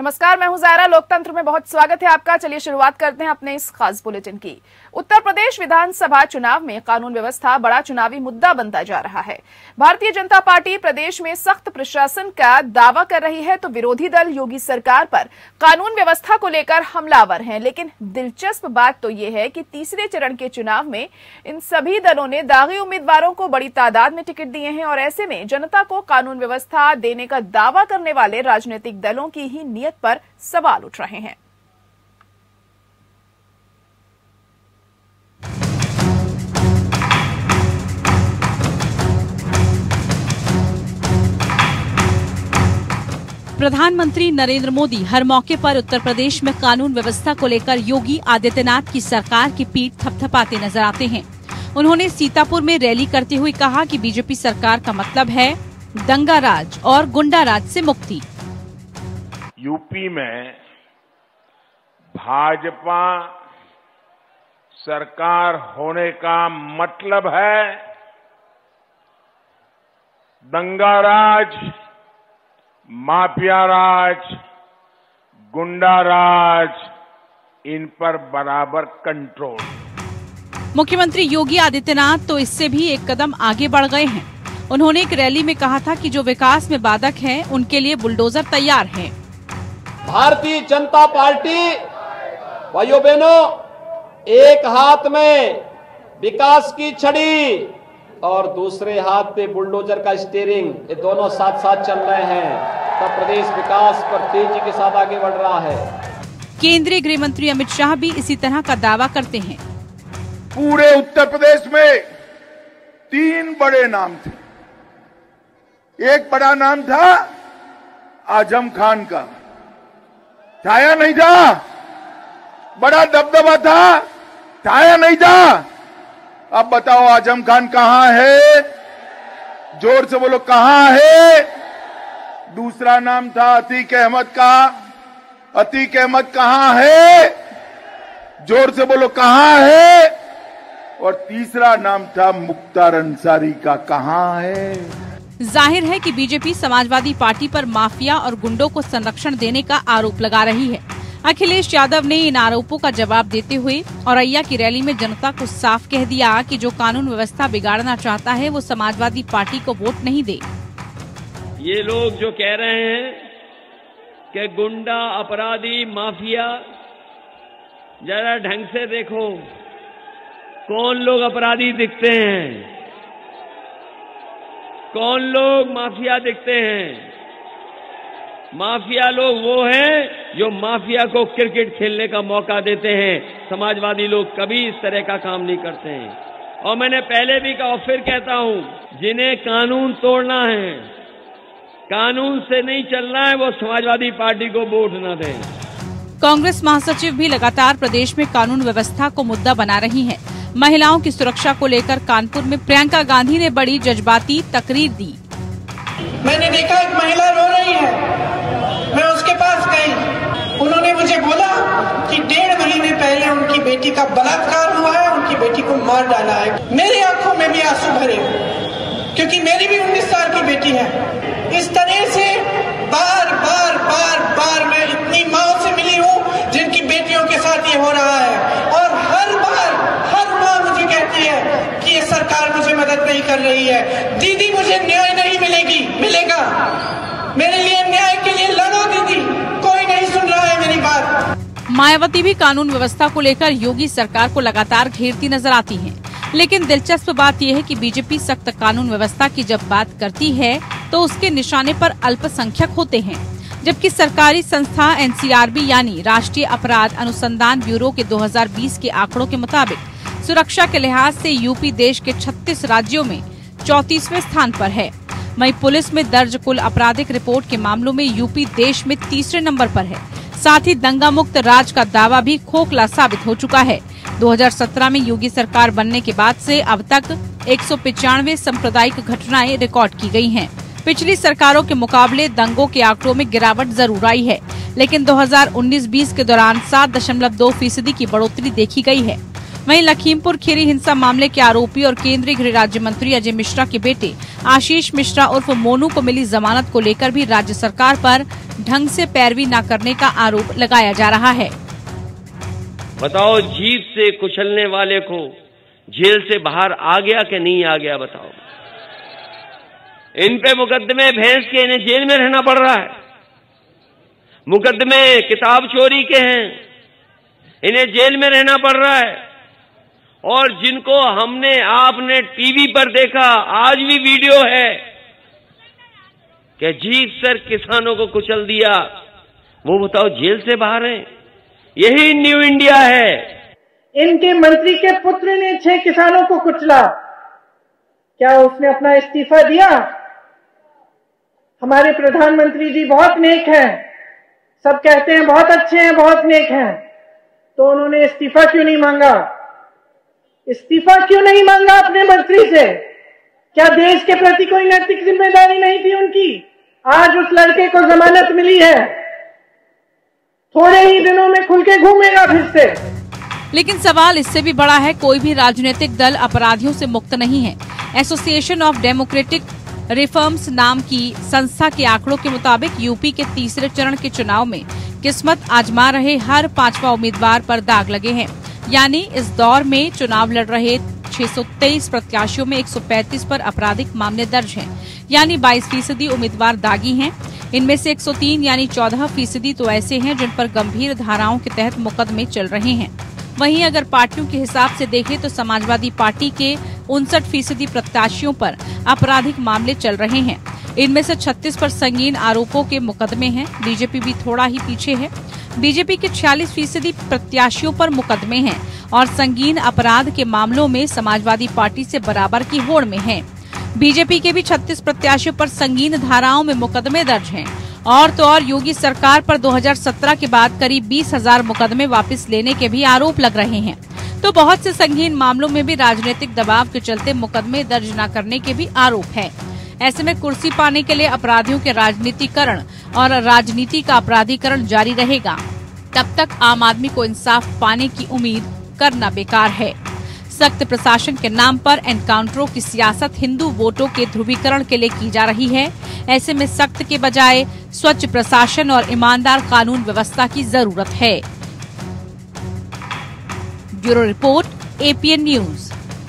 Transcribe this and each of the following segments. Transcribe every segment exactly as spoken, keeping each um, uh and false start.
नमस्कार, मैं हूं ज़ायरा। लोकतंत्र में बहुत स्वागत है आपका। चलिए शुरुआत करते हैं अपने इस खास बुलेटिन की। उत्तर प्रदेश विधानसभा चुनाव में कानून व्यवस्था बड़ा चुनावी मुद्दा बनता जा रहा है। भारतीय जनता पार्टी प्रदेश में सख्त प्रशासन का दावा कर रही है तो विरोधी दल योगी सरकार पर कानून व्यवस्था को लेकर हमलावर हैं। लेकिन दिलचस्प बात तो ये है कि तीसरे चरण के चुनाव में इन सभी दलों ने दागी उम्मीदवारों को बड़ी तादाद में टिकट दिए हैं और ऐसे में जनता को कानून व्यवस्था देने का दावा करने वाले राजनीतिक दलों की ही नीयत पर सवाल उठ रहे हैं। प्रधानमंत्री नरेंद्र मोदी हर मौके पर उत्तर प्रदेश में कानून व्यवस्था को लेकर योगी आदित्यनाथ की सरकार की पीठ थपथपाते नजर आते हैं। उन्होंने सीतापुर में रैली करते हुए कहा कि बीजेपी सरकार का मतलब है दंगा राज और गुंडा राज से मुक्ति। यूपी में भाजपा सरकार होने का मतलब है दंगा राज, माफिया राज, गुंडा राज, इन पर बराबर कंट्रोल। मुख्यमंत्री योगी आदित्यनाथ तो इससे भी एक कदम आगे बढ़ गए हैं। उन्होंने एक रैली में कहा था कि जो विकास में बाधक हैं, उनके लिए बुलडोजर तैयार हैं। भारतीय जनता पार्टी भाइयों बहनों, एक हाथ में विकास की छड़ी और दूसरे हाथ पे बुलडोजर का स्टीयरिंग, ये दोनों साथ साथ चल रहे हैं तब प्रदेश विकास पर तेजी के साथ आगे बढ़ रहा है। केंद्रीय गृह मंत्री अमित शाह भी इसी तरह का दावा करते हैं। पूरे उत्तर प्रदेश में तीन बड़े नाम थे। एक बड़ा नाम था आजम खान का, छाया नहीं था। बड़ा दबदबा था, छाया नहीं था। अब बताओ आजम खान कहां है? जोर से बोलो, कहां है? दूसरा नाम था अतीक अहमद का। अतीक अहमद कहां है? जोर से बोलो, कहां है? और तीसरा नाम था मुख्तार अंसारी का, कहां है? जाहिर है कि बीजेपी समाजवादी पार्टी पर माफिया और गुंडों को संरक्षण देने का आरोप लगा रही है। अखिलेश यादव ने इन आरोपों का जवाब देते हुए औरैया की रैली में जनता को साफ कह दिया कि जो कानून व्यवस्था बिगाड़ना चाहता है वो समाजवादी पार्टी को वोट नहीं दे। ये लोग जो कह रहे हैं कि गुंडा, अपराधी, माफिया, जरा ढंग से देखो कौन लोग अपराधी दिखते हैं, कौन लोग माफिया दिखते हैं। माफिया लोग वो हैं जो माफिया को क्रिकेट खेलने का मौका देते हैं। समाजवादी लोग कभी इस तरह का काम नहीं करते हैं। और मैंने पहले भी कहा और फिर कहता हूं, जिन्हें कानून तोड़ना है, कानून से नहीं चलना है, वो समाजवादी पार्टी को वोट न दें। कांग्रेस महासचिव भी लगातार प्रदेश में कानून व्यवस्था को मुद्दा बना रही हैं। महिलाओं की सुरक्षा को लेकर कानपुर में प्रियंका गांधी ने बड़ी जज्बाती तकरीर दी। मैंने देखा एक महिला रो रही है, मैं उसके पास गई। उन्होंने मुझे बोला कि डेढ़ महीने पहले उनकी बेटी का बलात्कार हुआ है, उनकी बेटी को मार डाला है। मेरी आंखों में भी आंसू भरे क्योंकि मेरी भी उन्नीस साल की बेटी है। इस तरह से बार बार बार बार मैं इतनी माँ से मिली हूँ जिनकी बेटियों के साथ ये हो रहा है और हर बार हर माँ मुझे कहती है कि ये सरकार मुझे मदद नहीं कर रही है। दीदी मुझे न्याय नहीं मिलेगी, मिलेगा। मेरे लिए न्याय के लिए लड़ो दीदी, कोई नहीं सुन रहा है मेरी बात। मायावती भी कानून व्यवस्था को लेकर योगी सरकार को लगातार घेरती नजर आती हैं। लेकिन दिलचस्प बात यह है कि बीजेपी सख्त कानून व्यवस्था की जब बात करती है तो उसके निशाने पर अल्पसंख्यक होते हैं, जबकि सरकारी संस्था एन सी आर बी यानी राष्ट्रीय अपराध अनुसंधान ब्यूरो के दो हज़ार बीस के आंकड़ों के मुताबिक सुरक्षा के लिहाज से यूपी देश के छत्तीस राज्यों में चौंतीसवें स्थान पर है। वहीं पुलिस में दर्ज कुल आपराधिक रिपोर्ट के मामलों में यूपी देश में तीसरे नंबर पर है। साथ ही दंगा मुक्त राज का दावा भी खोखला साबित हो चुका है। दो हज़ार सत्रह में योगी सरकार बनने के बाद से अब तक एक सौ पिचानवे सांप्रदायिक घटनाएं रिकॉर्ड की गई हैं। पिछली सरकारों के मुकाबले दंगों के आंकड़ों में गिरावट जरूर आई है, लेकिन दो हज़ार उन्नीस बीस के दौरान सात दशमलव दो फीसदी की बढ़ोतरी देखी गई है। वहीं लखीमपुर खीरी हिंसा मामले के आरोपी और केंद्रीय गृह राज्य मंत्री अजय मिश्रा के बेटे आशीष मिश्रा उर्फ मोनू को मिली जमानत को लेकर भी राज्य सरकार पर ढंग से पैरवी न करने का आरोप लगाया जा रहा है। बताओ, जीप से कुचलने वाले को जेल से बाहर आ गया कि नहीं आ गया? बताओ, इन पे मुकदमे भैंस के, इन्हें जेल में रहना पड़ रहा है। मुकदमे किताब चोरी के हैं, इन्हें जेल में रहना पड़ रहा है। और जिनको हमने आपने टीवी पर देखा, आज भी वीडियो है कि जीप सर किसानों को कुचल दिया, वो बताओ जेल से बाहर है। यही न्यू इंडिया है। इनके मंत्री के पुत्र ने छह किसानों को कुचला, क्या उसने अपना इस्तीफा दिया? हमारे प्रधानमंत्री जी बहुत नेक हैं, सब कहते हैं बहुत अच्छे हैं, बहुत नेक हैं, तो उन्होंने इस्तीफा क्यों नहीं मांगा? इस्तीफा क्यों नहीं मांगा अपने मंत्री से? क्या देश के प्रति कोई नैतिक जिम्मेदारी नहीं थी उनकी? आज उस लड़के को जमानत मिली है, थोड़े ही दिनों में खुल के घूमेगा फिर से। लेकिन सवाल इससे भी बड़ा है, कोई भी राजनीतिक दल अपराधियों से मुक्त नहीं है। एसोसिएशन ऑफ डेमोक्रेटिक रिफॉर्म्स नाम की संस्था के आंकड़ों के मुताबिक यूपी के तीसरे चरण के चुनाव में किस्मत आजमा रहे हर पांचवा उम्मीदवार पर दाग लगे हैं। यानी इस दौर में चुनाव लड़ रहे छह सौ तेईस प्रत्याशियों में एक सौ पैंतीस पर आपराधिक मामले दर्ज हैं, यानी बाईस फीसदी उम्मीदवार दागी हैं। इनमें से एक सौ तीन यानी चौदह फीसदी तो ऐसे हैं जिन पर गंभीर धाराओं के तहत मुकदमे चल रहे हैं। वहीं अगर पार्टियों के हिसाब से देखें तो समाजवादी पार्टी के उनसठ फीसदी प्रत्याशियों पर आपराधिक मामले चल रहे हैं। इनमें से छत्तीस पर संगीन आरोपों के मुकदमे हैं। बीजेपी भी थोड़ा ही पीछे है। बीजेपी के छियालीस फीसदी प्रत्याशियों पर मुकदमे हैं और संगीन अपराध के मामलों में समाजवादी पार्टी से बराबर की होड़ में है। बीजेपी के भी छत्तीस प्रत्याशियों पर संगीन धाराओं में मुकदमे दर्ज हैं। और तो और योगी सरकार पर दो हज़ार सत्रह के बाद करीब बीस हजार मुकदमे वापस लेने के भी आरोप लग रहे हैं। तो बहुत से संगीन मामलों में भी राजनीतिक दबाव के चलते मुकदमे दर्ज न करने के भी आरोप है। ऐसे में कुर्सी पाने के लिए अपराधियों के राजनीतिकरण और राजनीति का अपराधीकरण जारी रहेगा। तब तक आम आदमी को इंसाफ पाने की उम्मीद करना बेकार है। सख्त प्रशासन के नाम पर एनकाउंटरों की सियासत हिंदू वोटों के ध्रुवीकरण के लिए की जा रही है। ऐसे में सख्त के बजाय स्वच्छ प्रशासन और ईमानदार कानून व्यवस्था की जरूरत है। Bureau report, APN news.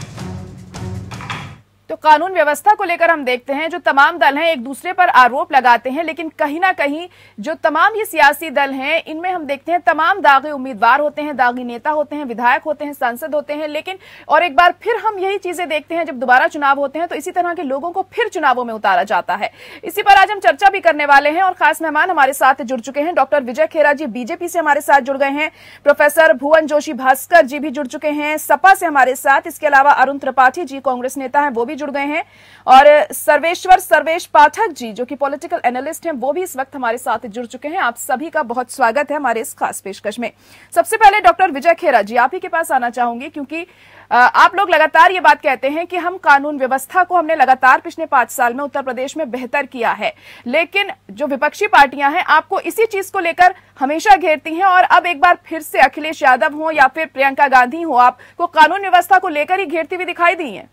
तो कानून व्यवस्था को लेकर हम देखते हैं जो तमाम दल हैं एक दूसरे पर आरोप लगाते हैं, लेकिन कहीं ना कहीं जो तमाम ये सियासी दल हैं इनमें हम देखते हैं तमाम दागी उम्मीदवार होते हैं, दागी नेता होते हैं, विधायक होते हैं, सांसद होते हैं। लेकिन और एक बार फिर हम यही चीजें देखते हैं जब दोबारा चुनाव होते हैं तो इसी तरह के लोगों को फिर चुनावों में उतारा जाता है। इसी पर आज हम चर्चा भी करने वाले हैं और खास मेहमान हमारे साथ जुड़ चुके हैं। डॉक्टर विजय खेरा जी बीजेपी से हमारे साथ जुड़ गए हैं। प्रोफेसर भुवन जोशी भास्कर जी भी जुड़ चुके हैं सपा से हमारे साथ। इसके अलावा अरुण त्रिपाठी जी कांग्रेस नेता हैं, वो भी जुड़ गए हैं। और सर्वेश्वर सर्वेश पाठक जी जो कि पॉलिटिकल एनालिस्ट हैं वो भी इस वक्त हमारे साथ जुड़ चुके हैं। आप सभी का बहुत स्वागत है हमारे इस खास पेशकश में। सबसे पहले डॉक्टर विजय खेरा जी आप ही के पास आना चाहूंगी, क्योंकि आप लोग लगातार ये बात कहते हैं कि हम कानून व्यवस्था को हमने लगातार पिछले पांच साल में उत्तर प्रदेश में बेहतर किया है, लेकिन जो विपक्षी पार्टियां हैं आपको इसी चीज को लेकर हमेशा घेरती हैं और अब एक बार फिर से अखिलेश यादव हो या फिर प्रियंका गांधी हो आपको कानून व्यवस्था को लेकर ही घेरती हुई दिखाई दी है।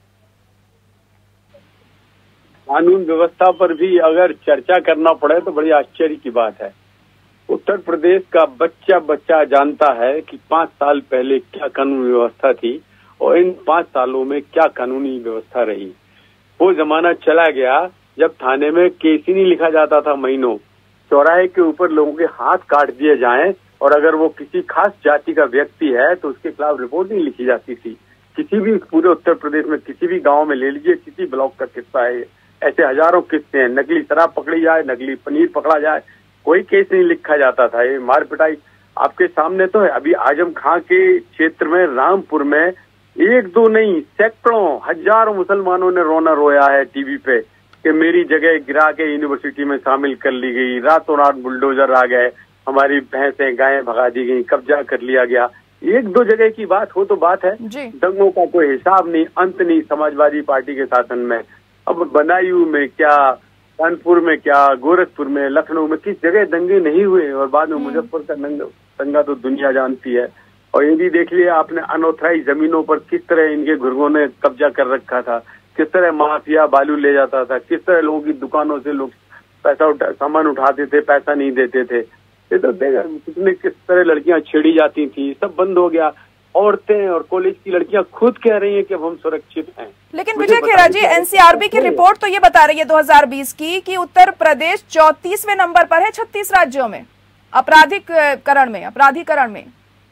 कानून व्यवस्था पर भी अगर चर्चा करना पड़े तो बड़ी आश्चर्य की बात है। उत्तर प्रदेश का बच्चा बच्चा जानता है कि पांच साल पहले क्या कानून व्यवस्था थी और इन पांच सालों में क्या कानूनी व्यवस्था रही। वो जमाना चला गया जब थाने में केस ही नहीं लिखा जाता था महीनों, चौराहे के ऊपर लोगों के हाथ काट दिए जाएं और अगर वो किसी खास जाति का व्यक्ति है तो उसके खिलाफ रिपोर्ट नहीं लिखी जाती थी। किसी भी पूरे उत्तर प्रदेश में किसी भी गाँव में ले लीजिए, किसी ब्लॉक का किस्सा है, ऐसे हजारों किस्से हैं। नकली शराब पकड़ी जाए, नकली पनीर पकड़ा जाए, कोई केस नहीं लिखा जाता था। ये मार पिटाई आपके सामने तो है। अभी आजम खां के क्षेत्र में रामपुर में एक दो नहीं सैकड़ों हजारों मुसलमानों ने रोना रोया है टीवी पे कि मेरी जगह गिरा के यूनिवर्सिटी में शामिल कर ली गई, रातों रात बुलडोजर आ गए, हमारी भैंसें गायें भगा दी गई, कब्जा कर लिया गया। एक दो जगह की बात हो तो बात है, दंगों का कोई हिसाब नहीं, अंत नहीं समाजवादी पार्टी के शासन में। अब बदायूं में क्या, कानपुर में क्या, गोरखपुर में, लखनऊ में किस जगह दंगे नहीं हुए और बाद में मुजफ्फर का दंगा तो दुनिया जानती है। और ये भी देख लिया आपने अनऑथराइज जमीनों पर किस तरह इनके गुर्गों ने कब्जा कर रखा था, किस तरह माफिया बालू ले जाता था, किस तरह लोगों की दुकानों से लोग पैसा उठा सामान उठाते थे, पैसा नहीं देते थे। ये तो देखा कितने किस तरह लड़कियां छेड़ी जाती थी, सब बंद हो गया। औरतें और कॉलेज की लड़कियां खुद कह रही हैं कि अब हम सुरक्षित हैं। लेकिन विजय खेरा जी, एनसीआरबी की रिपोर्ट तो ये बता रही है दो हज़ार बीस की कि उत्तर प्रदेश चौंतीसवें नंबर पर है छत्तीस राज्यों में आपराधिकरण में अपराधीकरण में।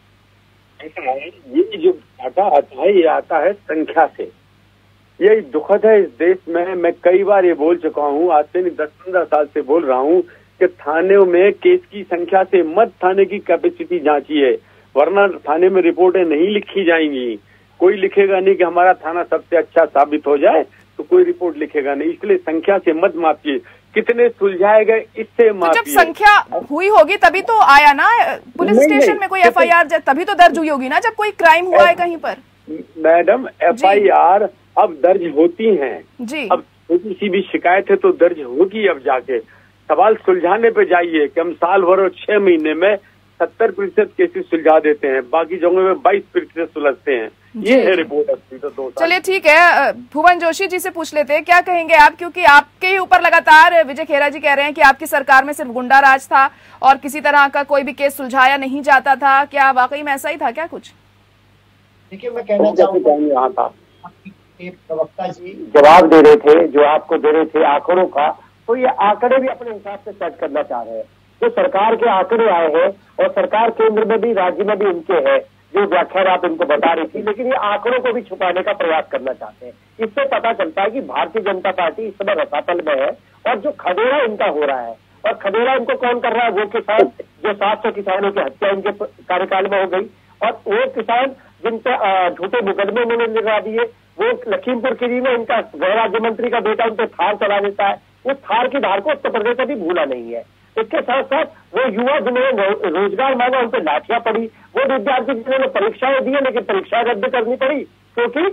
ये जो डाटा आता है ये आता है संख्या से। यही दुखद है इस देश में। मैं कई बार ये बोल चुका हूँ, आज से नहीं दस पंद्रह साल से बोल रहा हूँ कि थानों में केस की संख्या से मत थाने की कैपेसिटी जांचिए, वरना थाने में रिपोर्टें नहीं लिखी जाएंगी। कोई लिखेगा नहीं कि हमारा थाना सबसे अच्छा साबित हो जाए, तो कोई रिपोर्ट लिखेगा नहीं। इसलिए संख्या से मत मापिए, कितने सुलझाए गए इससे मापिए। तो जब संख्या हुई होगी तभी तो आया ना पुलिस स्टेशन में कोई एफआईआर, तभी तो दर्ज हुई होगी ना जब कोई क्राइम हुआ है कहीं पर। मैडम एफआईआर अब दर्ज होती हैं जी। अब छोटी सी भी शिकायत है तो दर्ज होगी। अब जाके सवाल सुलझाने पे जाइए कि हम साल भर और छह महीने में सत्तर प्रतिशत केसेस सुलझा देते हैं, बाकी जगहों में बाईस प्रतिशत सुलझते हैं। ये है रिपोर्ट असली तो दो साल। चलिए ठीक है, भुवन जोशी जी से पूछ लेते हैं, क्या कहेंगे आप, क्योंकि आपके ही ऊपर लगातार विजय खेरा जी कह रहे हैं कि आपकी सरकार में सिर्फ गुंडा राज था और किसी तरह का कोई भी केस सुलझाया नहीं जाता था। क्या वाकई में ऐसा ही था क्या कुछ? देखिए, मैं कहना चाहूँगा यहाँ था प्रवक्ता जी जवाब दे रहे थे जो आपको दे रहे थे आंकड़ों का, तो ये आंकड़े भी अपने हिसाब से सेट करना चाह रहे हैं। जो सरकार के आंकड़े आए हैं और सरकार केंद्र में भी राज्य में भी उनके हैं, जो व्याख्यान आप इनको बता रही थी, लेकिन ये आंकड़ों को भी छुपाने का प्रयास करना चाहते हैं। इससे पता चलता है कि भारतीय जनता पार्टी इस समय रसातल में है और जो खदेड़ा इनका हो रहा है, और खदेड़ा इनको कौन कर रहा है? वो किसान जो सात सौ किसानों की हत्या इनके कार्यकाल में हो गई, और वो किसान जिन पे झूठे मुकदमे उन्होंने लगा दिए, वो लखीमपुर खीरी में इनका गृह राज्य मंत्री का बेटा उन पे थार चला देता है। वो थार की धार को उत्तर प्रदेश अभी भूला नहीं है। इसके साथ साथ वो युवा जिन्होंने रोजगार मांगा उन पर लाठियां पड़ी, वो विद्यार्थी जिन्होंने परीक्षाएं दी है लेकिन परीक्षाएं रद्द करनी पड़ी क्योंकि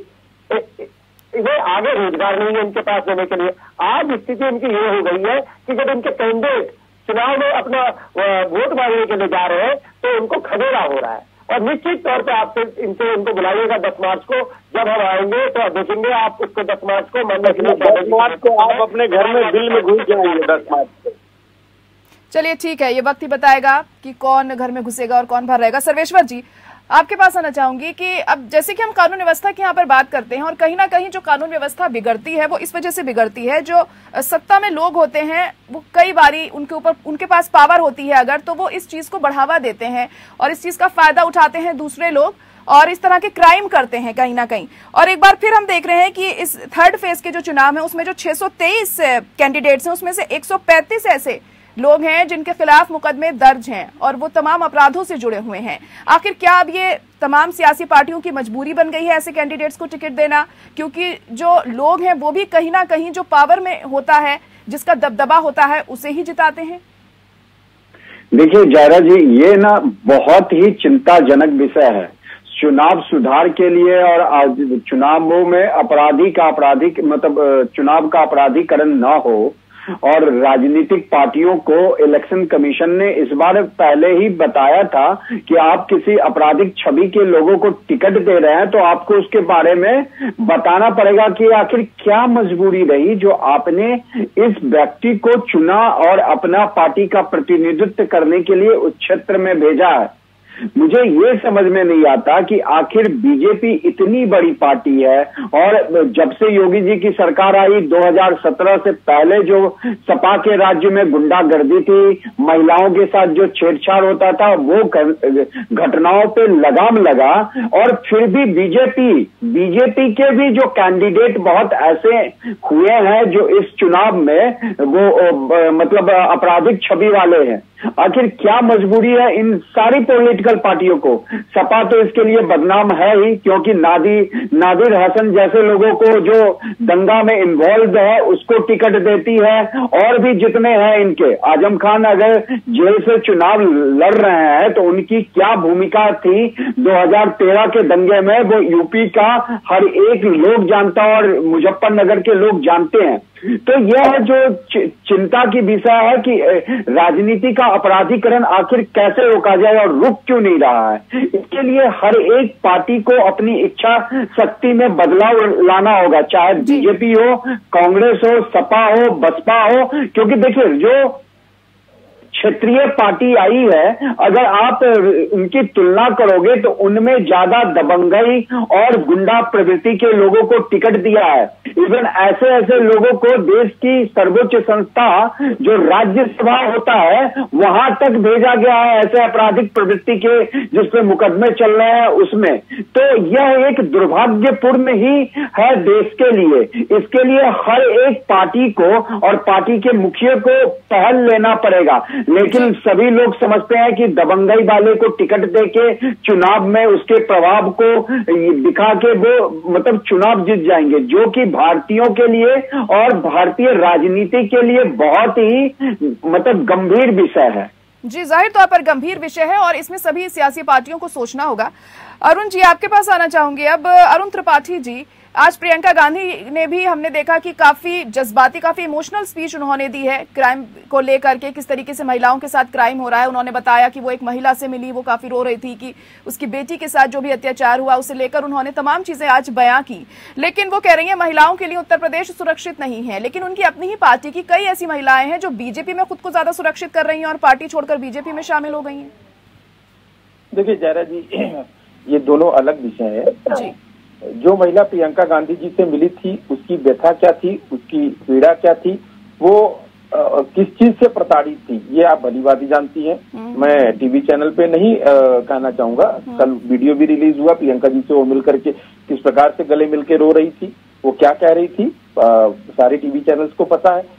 वे आगे रोजगार नहीं है इनके पास देने के लिए। आज स्थिति इनकी ये हो गई है कि जब इनके कैंडिडेट चुनाव में अपना वोट मांगने के लिए जा रहे हैं तो उनको खदेड़ा हो रहा है। और निश्चित तौर पे आपसे इनसे इनको बुलाइएगा दस मार्च को, जब हम आएंगे तो देखेंगे आप उसको दस मार्च को मानने के लिए। दस मार्च को आप अपने घर में दिल में घुस जाएंगे दस मार्च को। चलिए ठीक है, ये वक्त ही बताएगा कि कौन घर में घुसेगा और कौन बाहर रहेगा। सर्वेश्वर जी, आपके पास आना चाहूंगी कि अब जैसे कि हम कानून व्यवस्था की यहाँ पर बात करते हैं और कहीं ना कहीं जो कानून व्यवस्था बिगड़ती है वो इस वजह से बिगड़ती है, जो सत्ता में लोग होते हैं वो कई बारी उनके ऊपर उनके पास पावर होती है अगर, तो वो इस चीज को बढ़ावा देते हैं और इस चीज का फायदा उठाते हैं दूसरे लोग और इस तरह के क्राइम करते हैं कहीं ना कहीं। और एक बार फिर हम देख रहे हैं कि इस थर्ड फेज के जो चुनाव है उसमें जो छह सौ तेईस कैंडिडेट्स हैं उसमें से एक सौ पैंतीस ऐसे लोग हैं जिनके खिलाफ मुकदमे दर्ज हैं और वो तमाम अपराधों से जुड़े हुए हैं। आखिर क्या अब ये तमाम सियासी पार्टियों की मजबूरी बन गई है ऐसे कैंडिडेट्स को टिकट देना, क्योंकि जो लोग हैं वो भी कहीं ना कहीं जो पावर में होता है, जिसका दबदबा होता है, उसे ही जिताते हैं? देखिए जायरा जी, ये ना बहुत ही चिंताजनक विषय है। चुनाव सुधार के लिए और चुनावों में अपराधी का अपराधिक मतलब चुनाव का अपराधीकरण न हो, और राजनीतिक पार्टियों को इलेक्शन कमीशन ने इस बार पहले ही बताया था कि आप किसी आपराधिक छवि के लोगों को टिकट दे रहे हैं तो आपको उसके बारे में बताना पड़ेगा कि आखिर क्या मजबूरी रही जो आपने इस व्यक्ति को चुना और अपना पार्टी का प्रतिनिधित्व करने के लिए उस क्षेत्र में भेजा है। मुझे ये समझ में नहीं आता कि आखिर बीजेपी इतनी बड़ी पार्टी है, और जब से योगी जी की सरकार आई दो हज़ार सत्रह से पहले जो सपा के राज्य में गुंडागर्दी थी, महिलाओं के साथ जो छेड़छाड़ होता था, वो घटनाओं पे लगाम लगा, और फिर भी बीजेपी बीजेपी के भी जो कैंडिडेट बहुत ऐसे हुए हैं जो इस चुनाव में वो मतलब आपराधिक छवि वाले हैं। आखिर क्या मजबूरी है इन सारी पॉलिटिकल पार्टियों को? सपा तो इसके लिए बदनाम है ही, क्योंकि नादी नादिर हसन जैसे लोगों को जो दंगा में इन्वॉल्व है उसको टिकट देती है, और भी जितने हैं इनके। आजम खान अगर जेल से चुनाव लड़ रहे हैं तो उनकी क्या भूमिका थी दो हज़ार तेरह के दंगे में, वो यूपी का हर एक लोग जानता और मुजफ्फरनगर के लोग जानते हैं। तो यह जो चिंता की विषय है कि राजनीति का अपराधीकरण आखिर कैसे रोका जाए और रुक क्यों नहीं रहा है। इसके लिए हर एक पार्टी को अपनी इच्छा शक्ति में बदलाव लाना होगा, चाहे बीजेपी हो, कांग्रेस हो, सपा हो, बसपा हो, क्योंकि देखिए जो क्षेत्रीय पार्टी आई है, अगर आप उनकी तुलना करोगे तो उनमें ज्यादा दबंगई और गुंडा प्रवृत्ति के लोगों को टिकट दिया है। इवन ऐसे ऐसे लोगों को देश की सर्वोच्च संस्था जो राज्यसभा होता है वहां तक भेजा गया है, ऐसे आपराधिक प्रवृत्ति के जिसपे मुकदमे चल रहे हैं उसमें। तो यह एक दुर्भाग्यपूर्ण ही है देश के लिए। इसके लिए हर एक पार्टी को और पार्टी के मुखिया को पहल लेना पड़ेगा, लेकिन सभी लोग समझते हैं कि दबंगई वाले को टिकट देके चुनाव में उसके प्रभाव को दिखा के वो मतलब चुनाव जीत जाएंगे, जो कि भारतीयों के लिए और भारतीय राजनीति के लिए बहुत ही मतलब गंभीर विषय है। जी, जाहिर तौर पर गंभीर विषय है और इसमें सभी सियासी पार्टियों को सोचना होगा। अरुण जी, आपके पास आना चाहूंगी। अब अरुण त्रिपाठी जी, आज प्रियंका गांधी ने भी हमने देखा कि काफी जज्बाती, काफी इमोशनल स्पीच उन्होंने दी है क्राइम को लेकर के, किस तरीके से महिलाओं के साथ क्राइम हो रहा है। उन्होंने बताया कि वो एक महिला से मिली, वो काफी रो रही थी कि उसकी बेटी के साथ जो भी अत्याचार हुआ उसे लेकर उन्होंने तमाम चीजें आज बयां की। लेकिन वो कह रही है महिलाओं के लिए उत्तर प्रदेश सुरक्षित नहीं है, लेकिन उनकी अपनी ही पार्टी की कई ऐसी महिलाएं हैं जो बीजेपी में खुद को ज्यादा सुरक्षित कर रही हैं और पार्टी छोड़कर बीजेपी में शामिल हो गई हैं। देखिए जयरा जी, ये दोनों अलग विषय है जी। जो महिला प्रियंका गांधी जी से मिली थी उसकी व्यथा क्या थी, उसकी पीड़ा क्या थी, वो आ, किस चीज से प्रताड़ित थी, ये आप भलीभांति जानती हैं। मैं टीवी चैनल पे नहीं आ, कहना चाहूंगा। कल वीडियो भी रिलीज हुआ प्रियंका जी से वो मिल करके किस प्रकार से गले मिलके रो रही थी, वो क्या कह रही थी, आ, सारे टीवी चैनल्स को पता है।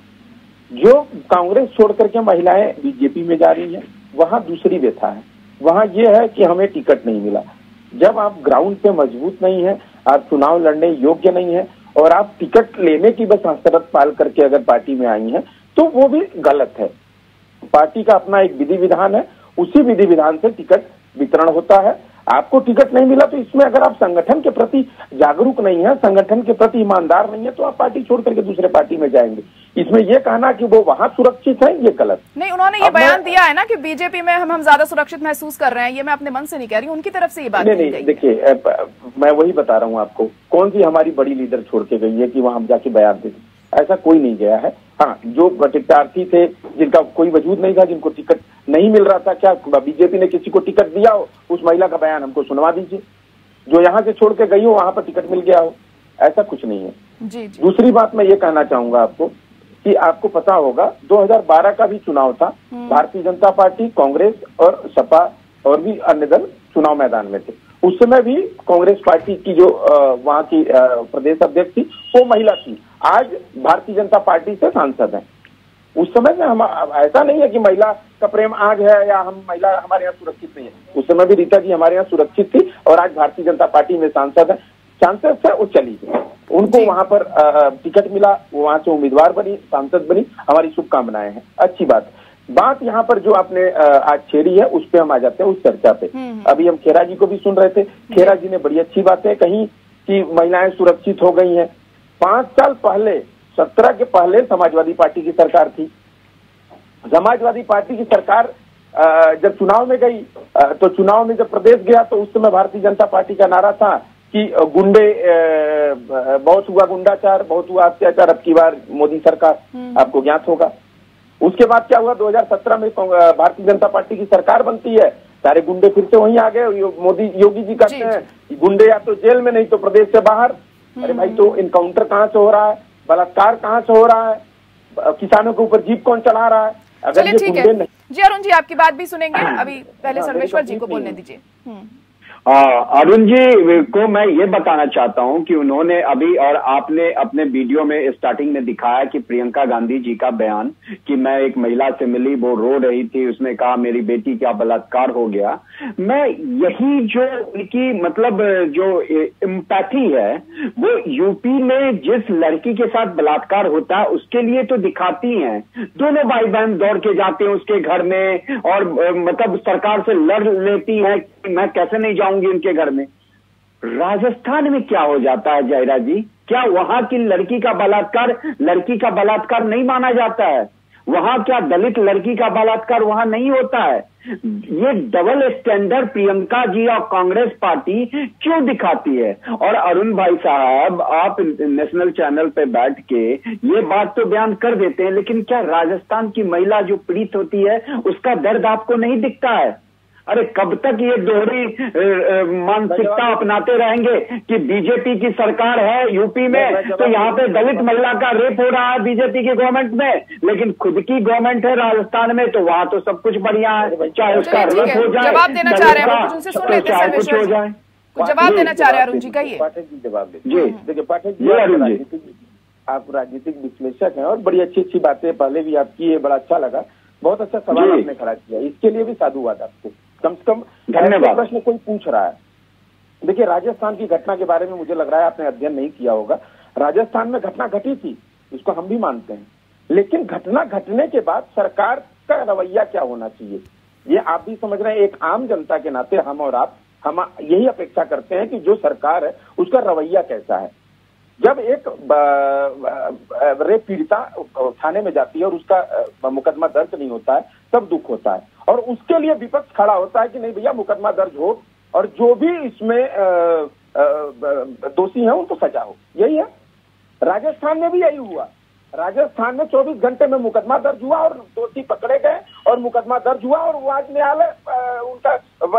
जो कांग्रेस छोड़ करके महिलाएं बीजेपी में जा रही है वहां दूसरी व्यथा है। वहां ये है कि हमें टिकट नहीं मिला। जब आप ग्राउंड पे मजबूत नहीं है, आप चुनाव लड़ने योग्य नहीं है और आप टिकट लेने की बस हसरत पाल करके अगर पार्टी में आई हैं तो वो भी गलत है। पार्टी का अपना एक विधि विधान है, उसी विधि विधान से टिकट वितरण होता है। आपको टिकट नहीं मिला तो इसमें अगर आप संगठन के प्रति जागरूक नहीं है, संगठन के प्रति ईमानदार नहीं है, तो आप पार्टी छोड़ करके दूसरे पार्टी में जाएंगे। इसमें यह कहना कि वो वहां सुरक्षित है, ये गलत नहीं। उन्होंने ये बयान दिया है ना कि बीजेपी में हम हम ज्यादा सुरक्षित महसूस कर रहे हैं। ये मैं अपने मन से नहीं कह रही, उनकी तरफ से ये बात नहीं नहीं। देखिए, मैं वही बता रहा हूँ आपको, कौन सी हमारी बड़ी लीडर छोड़ के गई है कि वहां हम जाके बयान दे दें? ऐसा कोई नहीं गया है। हाँ, जो प्रत्याशी थे जिनका कोई वजूद नहीं था, जिनको टिकट नहीं मिल रहा था, क्या बीजेपी ने किसी को टिकट दिया हो? उस महिला का बयान हमको सुनवा दीजिए। जो यहाँ से छोड़ के गई हो वहां पर टिकट मिल गया हो, ऐसा कुछ नहीं है। जी, जी। दूसरी बात मैं ये कहना चाहूंगा आपको कि आपको पता होगा दो हज़ार बारह का भी चुनाव था, भारतीय जनता पार्टी, कांग्रेस और सपा और भी अन्य दल चुनाव मैदान में थे। उस समय भी कांग्रेस पार्टी की जो वहां की प्रदेश अध्यक्ष थी वो महिला थी, आज भारतीय जनता पार्टी से सांसद है। उस समय में हम ऐसा नहीं है कि महिला का प्रेम आग है या हम महिला हमारे यहाँ सुरक्षित नहीं है। उस समय भी रीता जी हमारे यहाँ सुरक्षित थी और आज भारतीय जनता पार्टी में सांसद है। सांसद से वो चली गई, उनको वहां पर टिकट मिला, वो वहां से उम्मीदवार बनी, सांसद बनी। हमारी शुभकामनाएं हैं, अच्छी बात। बात यहाँ पर जो आपने आज छेड़ी है उस पे हम आ जाते हैं, उस चर्चा पे। अभी हम खेरा जी को भी सुन रहे थे, खेरा जी ने बड़ी अच्छी बातें कही कि महिलाएं सुरक्षित हो गई हैं। पांच साल पहले, सत्रह के पहले समाजवादी पार्टी की सरकार थी। समाजवादी पार्टी की सरकार जब चुनाव में गई तो चुनाव में जब प्रदेश गया तो उस समय भारतीय जनता पार्टी का नारा था कि गुंडे बहुत हुआ गुंडाचार, बहुत हुआ अत्याचार, अब की बार मोदी सरकार, आपको ज्ञात होगा। उसके बाद क्या हुआ, दो हज़ार सत्रह में भारतीय जनता पार्टी की सरकार बनती है, सारे गुंडे फिर से वहीं आ गए। मोदी योगी जी कहते हैं गुंडे या तो जेल में नहीं तो प्रदेश से बाहर। अरे भाई, तो इनकाउंटर कहाँ से हो रहा है, बलात्कार कहाँ से हो रहा है, किसानों के ऊपर जीप कौन चला रहा है? अगर ये गुंडे नहीं। जी अरुण जी, आपकी बात भी सुनेंगे, अभी पहले सर्वेश्वर जी को बोलने दीजिए। अरुण जी को मैं ये बताना चाहता हूं कि उन्होंने अभी, और आपने अपने वीडियो में स्टार्टिंग में दिखाया कि प्रियंका गांधी जी का बयान कि मैं एक महिला से मिली, वो रो रही थी, उसने कहा मेरी बेटी का बलात्कार हो गया। मैं यही जो उनकी मतलब जो एम्पैथी है वो यूपी में जिस लड़की के साथ बलात्कार होता है उसके लिए तो दिखाती हैं। दोनों भाई बहन दौड़ के जाते हैं उसके घर में और मतलब सरकार से लड़ लेती हैं कि मैं कैसे नहीं जाऊंगी उनके घर में। राजस्थान में क्या हो जाता है जायरा जी क्या वहां की लड़की का बलात्कार लड़की का बलात्कार नहीं माना जाता है? वहां क्या दलित लड़की का बलात्कार वहां नहीं होता है? ये डबल स्टैंडर्ड प्रियंका जी और कांग्रेस पार्टी क्यों दिखाती है? और अरुण भाई साहब, आप नेशनल चैनल पे बैठ के ये बात तो बयान कर देते हैं, लेकिन क्या राजस्थान की महिला जो पीड़ित होती है उसका दर्द आपको नहीं दिखता है? अरे कब तक ये दोहरी मानसिकता अपनाते रहेंगे कि बीजेपी की सरकार है यूपी में तो यहाँ पे दलित महिला का रेप हो रहा है बीजेपी की गवर्नमेंट में, लेकिन खुद की गवर्नमेंट है राजस्थान में तो वहाँ तो सब कुछ बढ़िया है, चाहे उसका रेप हो जाए, जवाब देना चाह रहे हैं, उनसे सुन लेते हैं, कुछ हो जाए, जवाब देना चाह रहे हैं अरुण जी, कहिए। पाठक जी जवाब दे। जी देखिए पाठक जी, आप राजनीतिक विश्लेषक हैं और बड़ी अच्छी अच्छी बातें पहले भी आप किए, बड़ा अच्छा लगा, बहुत अच्छा सवाल आपने खड़ा किया, इसके लिए भी साधुवाद आपको। कम से कम धन्यवाद। प्रश्न कोई पूछ रहा है। देखिए राजस्थान की घटना के बारे में मुझे लग रहा है आपने अध्ययन नहीं किया होगा। राजस्थान में घटना घटी थी, इसको हम भी मानते हैं, लेकिन घटना घटने के बाद सरकार का रवैया क्या होना चाहिए ये आप भी समझ रहे हैं। एक आम जनता के नाते हम और आप हम यही अपेक्षा करते हैं कि जो सरकार है उसका रवैया कैसा है। जब एक रेप पीड़िता थाने में जाती है और उसका मुकदमा दर्ज नहीं होता है तब दुख होता है, और उसके लिए विपक्ष खड़ा होता है कि नहीं भैया मुकदमा दर्ज हो और जो भी इसमें दोषी हैं उनको सजा हो। यही है, राजस्थान में भी यही हुआ। राजस्थान में चौबीस घंटे में मुकदमा दर्ज हुआ और दोषी पकड़े गए और मुकदमा दर्ज हुआ और वो आज न्यायालय उनका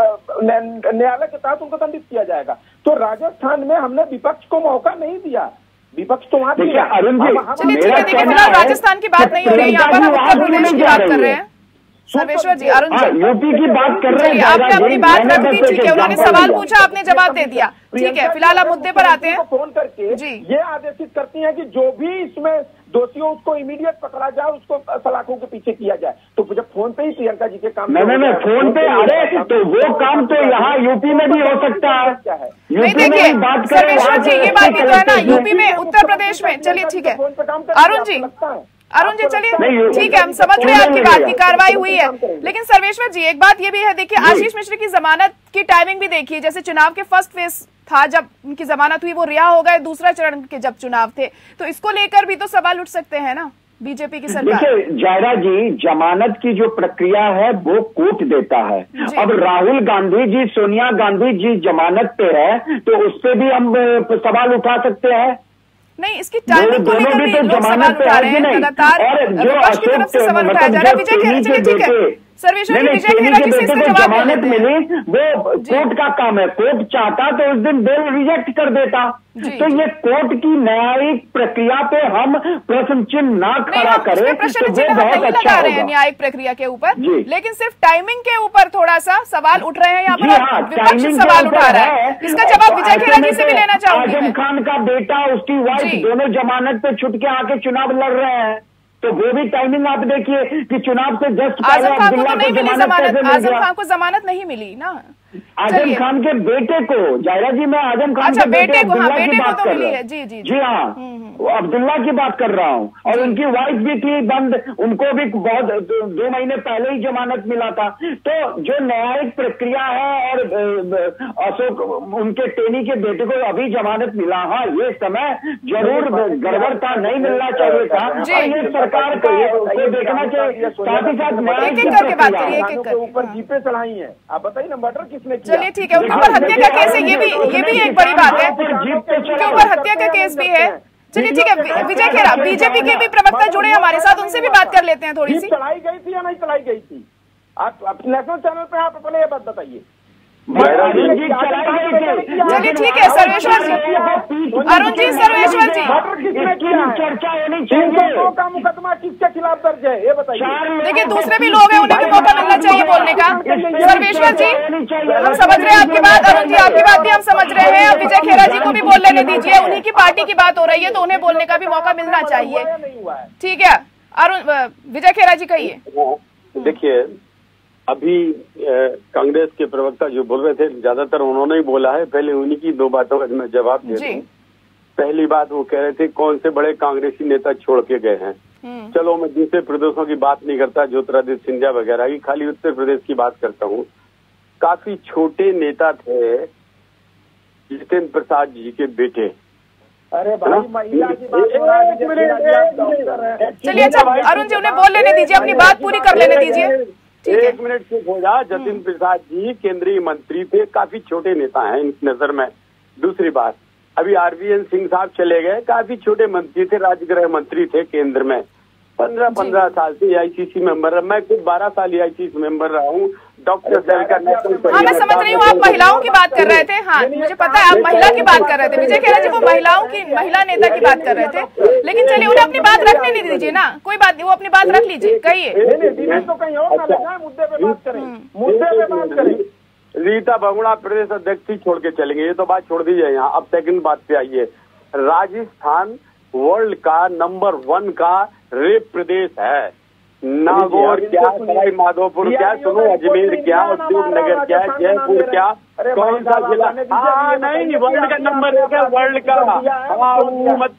न्यायालय के तहत उनको दंडित किया जाएगा। तो राजस्थान में हमने विपक्ष को मौका नहीं दिया, विपक्ष तो वहां देखिए अरुण जी, चलिए ठीक है, देखिए फिलहाल राजस्थान की बात नहीं हो रही है, यहाँ पर हम उत्तर प्रदेश की बात कर रहे हैं। सर्वेश्वर जी, अरुण जी यूपी की बात कर रहे हैं, आपने अपनी बात रख दी, ठीक है, उन्होंने सवाल पूछा, आपने जवाब दे दिया, ठीक है। फिलहाल आप मुद्दे पर आते हैं। फोन करके जी ये आदेशित करती हैं कि जो भी इसमें दोषी हो उसको इमीडिएट पकड़ा जाए, उसको सलाखों के पीछे किया जाए। तो जब फोन पे ही प्रियंका जी के काम नहीं नहीं फोन पे, अरे तो वो काम तो यहाँ यूपी में भी हो सकता है। क्या है नहीं, देखिए सर्वेश्वर जी ये बात भी तो है ना, यूपी में उत्तर प्रदेश में। चलिए ठीक है अरुण जी, अरुण जी चलिए ठीक है, हम समझ रहे हैं आपकी बात की, कार्रवाई हुई है। लेकिन सर्वेश्वर जी एक बात ये भी है, देखिए आशीष मिश्र की जमानत की टाइमिंग भी देखिए, जैसे चुनाव के फर्स्ट फेज था जब उनकी जमानत हुई, वो रिहा हो गए दूसरा चरण के जब चुनाव थे, तो इसको लेकर भी तो सवाल उठ सकते हैं ना बीजेपी की सरकार। देखिए जायरा जी, जमानत की जो प्रक्रिया है वो कोर्ट देता है। अब राहुल गांधी जी, सोनिया गांधी जी जमानत पे है तो उस पर भी हम सवाल उठा सकते हैं। नहीं, इसकी टाइमिंग को लेकर भी लोग सवाल उठा रहे हैं लगातार, विपक्ष की तरफ से सवाल उठाया जा रहा है। विजय खेरा, चलिए ठीक है सर्वेश्वर जी, विजय खेरा जी से इसका जवाब जमानत मिली, वो कोर्ट का काम है, कोर्ट चाहता तो उस दिन बेल रिजेक्ट कर देता। तो ये कोर्ट की न्यायिक प्रक्रिया पे हम प्रश्न चिन्ह ना खड़ा करें प्रश्न चिन्ह हम नहीं लगा रहे हैं न्यायिक प्रक्रिया के ऊपर, लेकिन सिर्फ टाइमिंग के ऊपर थोड़ा सा सवाल उठ रहे हैं यहाँ पर, विपक्ष सवाल उठा रहा है। इसका जवाब विजय खेरा जी से भी लेना चाहूंगी। आजम खान का बेटा, उसकी वाइफ दोनों जमानत पे छुट के आके चुनाव लड़ रहे हैं, तो वो भी टाइमिंग आप देखिए कि चुनाव से जस्ट पहले आजम खान को तो नहीं मिली जमानत, आजम खान को जमानत नहीं मिली ना, आजम खान के बेटे को। जायरा जी मैं आजम खान अच्छा, के बेटे बेटे को, हाँ, अब्दुल्ला बेटे की को बात तो कर मिली रहा है, जी जी जी हाँ, अब्दुल्ला की बात कर रहा हूँ, और उनकी वाइफ भी थी बंद, उनको भी बहुत दो महीने पहले ही जमानत मिला था। तो जो न्यायिक प्रक्रिया है, और अशोक उनके टेनी के बेटे को अभी जमानत मिला, हाँ ये समय जरूर गड़बड़ था, नहीं मिलना चाहिए था, और ये सरकार को देखना चाहिए। साथ ही साथ न्यायिक के ऊपर जीपे चढ़ाई है, आप बताइए ना मर्डर किसने किया। चलिए ठीक है, उनके ऊपर हत्या का केस है, ये भी ये भी एक बड़ी बात है, उनके ऊपर हत्या का केस भी है। चलिए ठीक है, विजय खेरा बीजेपी के भी प्रवक्ता जुड़े हमारे साथ, उनसे भी बात कर लेते हैं थोड़ी सी। चलाई गई थी या नहीं चलाई गई थी, आप नेशनल चैनल पे आप अपने ये बात बताइए। चलिए ठीक है सर्वेश्वर जी, अरुण जी, सर्वेश्वर जी चर्चा होनी चाहिए का मुकदमा किसके खिलाफ दर्ज है ये बताइए। देखिए दूसरे भी लोग हैं, उन्हें भी मौका मिलना चाहिए बोलने का। सर्वेश्वर जी हम समझ रहे हैं आपकी बात, अरुण जी आपकी बात भी हम समझ रहे हैं, अब विजय खेरा जी को भी बोल लेने दीजिए, उन्हीं की पार्टी की बात हो रही है तो उन्हें बोलने का भी मौका मिलना चाहिए। ठीक है अरुण, विजय खेरा जी कहिए। देखिए अभी कांग्रेस के प्रवक्ता जो बोल रहे थे ज्यादातर उन्होंने ही बोला है, पहले उन्हीं की दो बातों का मैं जवाब दे दूं। पहली बात वो कह रहे थे कौन से बड़े कांग्रेसी नेता छोड़ के गए हैं। चलो मैं दूसरे प्रदेशों की बात नहीं करता, ज्योतिरादित्य सिंधिया वगैरह की, खाली उत्तर प्रदेश की बात करता हूँ। काफी छोटे नेता थे, जितेंद्र प्रसाद जी के बेटे, अरे भाई महिला की बात हो रहा है। चलिए अच्छा अरुण जी उन्हें बोल लेने दीजिए, अपनी बात पूरी कर लेने दीजिए। एक मिनट चुप हो जा। जतिन प्रसाद जी केंद्रीय मंत्री थे, काफी छोटे नेता हैं इस नजर में। दूसरी बात, अभी आरवीएन सिंह साहब चले गए, काफी छोटे मंत्री थे, राज्यगृह मंत्री थे केंद्र में, पंद्रह पंद्रह साल से एआईसीसी मेंबर। मैं खुद बारह साल एआईसीसी मेंबर रहा हूँ। Doctor national. हाँ मैं समझ रही हूँ, आप महिलाओं की बात कर रहे थे। हाँ मुझे पता है, आप महिला की बात कर रहे थे। विजय कह रहे थे वो महिलाओं की, महिला नेता की बात कर रहे थे। लेकिन चलिए उन्हें अपनी बात रखने नहीं दीजिए ना, कोई बात नहीं, वो अपनी बात रख लीजिए, कहिए। तो कहीं और ना ले जाए, मुद्दे पे बात करें, मुद्दे पे बात करें। रीता बहुगुणा प्रदेश अध्यक्ष ही छोड़ के चलेंगे, ये तो बात छोड़ दीजिए यहाँ। अब सेकंड बात पे आइए। राजस्थान वर्ल्ड का नंबर वन का रेप प्रदेश है। नागौर क्या, सवाई माधोपुर क्या, सुनो अजमेर क्या, उद्योग नगर क्या, जयपुर क्या, कौन सा जिला? हाँ नहीं, वर्ल्ड का नंबर एक है, वर्ल्ड का। हाँ मत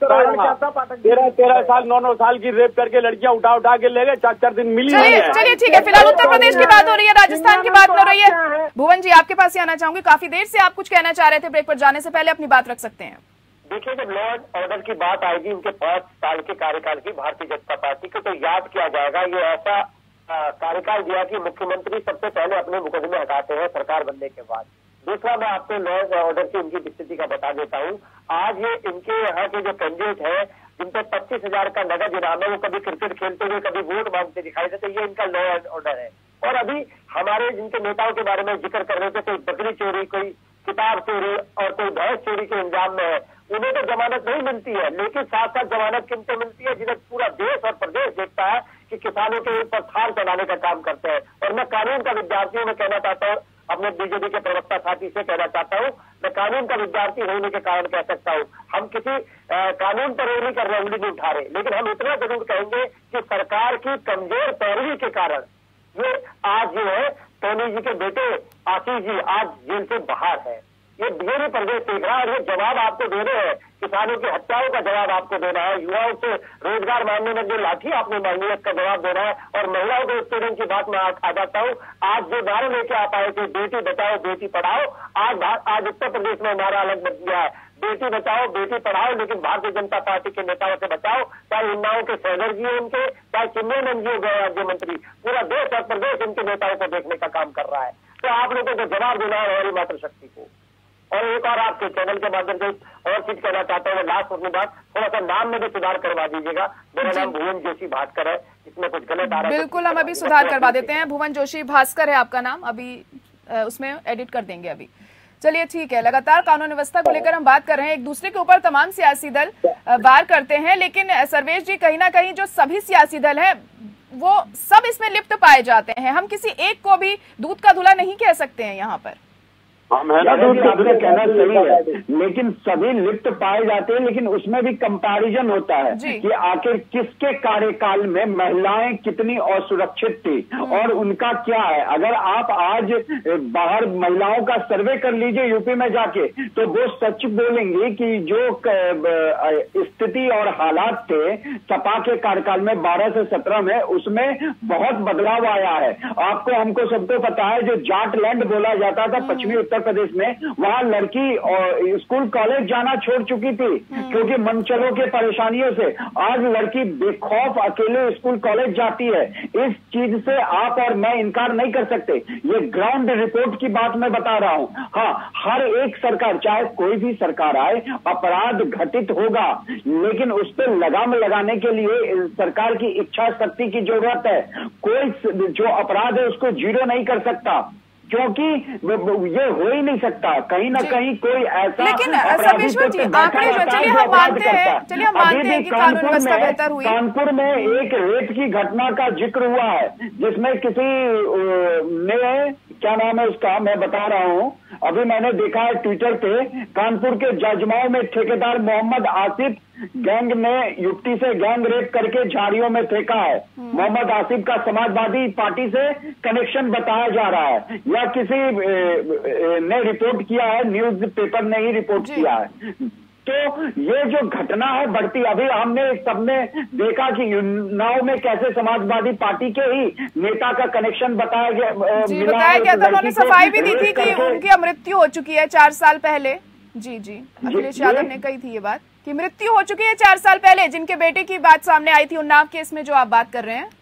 तेरह तेरह साल नौ नौ साल की रेप करके लड़कियां उठा उठा के ले गए, चार चार दिन मिली है। चलिए ठीक है, फिलहाल उत्तर प्रदेश की बात हो रही है, राजस्थान की बात हो रही है। भुवन जी आपके पास ही आना चाहूंगी, काफी देर से आप कुछ कहना चाह रहे थे, ब्रेक पर जाने से पहले अपनी बात रख सकते हैं। देखिए जब लॉ एंड ऑर्डर की बात आएगी उनके पांच साल के कार्यकाल की भारतीय जनता पार्टी को, तो याद किया जाएगा ये ऐसा कार्यकाल दिया कि मुख्यमंत्री सबसे पहले अपने मुकदमे हटाते हैं सरकार बनने के बाद। दूसरा मैं आपको लॉ एंड ऑर्डर की उनकी स्थिति का बता देता हूँ। आज ये इनके यहाँ के जो कैंडिडेट है जिन पर पच्चीस हजार का नगद इनाम है, वो कभी क्रिकेट खेलते हुए कभी वोट मांगते दिखाई देते, ये इनका लॉ एंड ऑर्डर है। और अभी हमारे जिनके नेताओं के बारे में जिक्र कर रहे थे, कोई बकरी चोरी, कोई किताब चोरी और कोई भैंस चोरी के इल्जाम में है, उन्हें तो जमानत नहीं मिलती है, लेकिन साथ साथ जमानत किनको मिलती है? जिन्हें पूरा देश और प्रदेश देखता है कि किसानों के ऊपर थाल चलाने का काम करते हैं। और मैं कानून का विद्यार्थी हूं, मैं कहना चाहता हूं, अपने बीजेपी के प्रवक्ता साथी से कहना चाहता हूं, मैं कानून का विद्यार्थी होने के कारण कह सकता हूं, हम किसी आ, कानून पर नहीं कर रहे, उंगली नहीं उठा रहे, लेकिन हम इतना जरूर कहेंगे कि सरकार की कमजोर पैरवी के कारण ये आज जो है टोनी जी के बेटे आशीष जी आज जेल से बाहर है। ये पूरे प्रदेश देख रहा है और ये जवाब आपको दे रहे हैं, किसानों की हत्याओं का जवाब आपको देना है, युवाओं से रोजगार मांगने में जो लाठी आपने मांगी है उसका जवाब देना है। और महिलाओं के उत्पीड़न की बात मैं आ जाता हूँ। आज जो नारे लेके आप आए थे, बेटी बचाओ बेटी पढ़ाओ, आज आज उत्तर प्रदेश में नारा अलग बन गया है, बेटी बचाओ बेटी पढ़ाओ, लेकिन भारतीय जनता पार्टी के नेताओं से बचाओ, चाहे उन्नाव के सैगर जी उनके, चाहे चिन्मयानंद जी गए राज्य मंत्री, पूरा देश और प्रदेश उनके नेताओं को देखने का काम कर रहा है। तो आप लोगों को जवाब देना है हमारी मातृशक्ति को। और एक और आपके चैनल के माध्यम से और चीज कहना चाहता हूँ, लास्ट अपनी बात, थोड़ा सा नाम में भी सुधार करवा दीजिएगा। मेरा नाम भुवन जोशी भास्कर है, इसमें कुछ गलत आ रहा है बिल्कुल हम अभी सुधार करवा देते हैं। भुवन जोशी भास्कर है आपका नाम, अभी उसमें एडिट कर देंगे अभी। चलिए ठीक है, लगातार कानून व्यवस्था को लेकर हम बात कर रहे हैं, एक दूसरे के ऊपर तमाम सियासी दल वार करते हैं, लेकिन सर्वेश जी कहीं ना कहीं जो सभी सियासी दल है वो सब इसमें लिप्त पाए जाते हैं। हम किसी एक को भी दूध का धुला नहीं कह सकते हैं यहाँ पर। हम है ना, दूध का धुला कहना सही है, लेकिन सभी लिप्त पाए जाते हैं, लेकिन उसमें भी कंपैरिजन होता है कि आखिर किसके कार्यकाल में महिलाएं कितनी असुरक्षित थी और उनका क्या है। अगर आप आज बाहर महिलाओं का सर्वे कर लीजिए यूपी में जाके, तो वो सच बोलेंगे कि जो स्थिति और हालात थे सपा के कार्यकाल में बारह से सत्रह में, उसमें बहुत बदलाव आया है। आपको हमको सबको पता है, जो जाट लैंड बोला जाता था पश्चिमी उत्तर प्रदेश में, वहां लड़की और स्कूल कॉलेज जाना छोड़ चुकी थी क्योंकि मनचलों के परेशानियों से। आज लड़की बेखौफ अकेले स्कूल कॉलेज जाती है। इस चीज से आप और मैं इनकार नहीं कर सकते, ये ग्राउंड रिपोर्ट की बात मैं बता रहा हूं। हाँ, हर एक सरकार, चाहे कोई भी सरकार आए, अपराध घटित होगा, लेकिन उस पर लगाम लगाने के लिए सरकार की इच्छा शक्ति की जरूरत है। कोई जो अपराध है उसको जीरो नहीं कर सकता, क्योंकि ये हो ही नहीं सकता। कहीं ना कहीं कोई ऐसा, लेकिन सर्वेश्वर जी आंकड़े, चलिए हम मानते हैं, चलिए हम मानते हैं कि कानून व्यवस्था बेहतर हुई। कानपुर में एक रेप की घटना का जिक्र हुआ है, जिसमें किसी ने, क्या नाम है उसका, मैं बता रहा हूँ, अभी मैंने देखा है ट्विटर पे, कानपुर के जजमाओं में ठेकेदार मोहम्मद आसिफ गैंग ने युवती से गैंग रेप करके झाड़ियों में फेंका है। मोहम्मद आसिफ का समाजवादी पार्टी से कनेक्शन बताया जा रहा है, या किसी ने रिपोर्ट किया है, न्यूज पेपर ने ही रिपोर्ट किया है। तो ये जो घटना है बढ़ती, अभी हमने सबने देखा कि उन्नाव में कैसे समाजवादी पार्टी के ही नेता का कनेक्शन बताया गया, जी, बताया गया था। उन्होंने सफाई भी दी थी कि उनकी मृत्यु हो चुकी है चार साल पहले। जी जी अखिलेश यादव ने कही थी ये बात कि मृत्यु हो चुकी है चार साल पहले, जिनके बेटे की बात सामने आई थी उन्नाव केस में जो आप बात कर रहे हैं।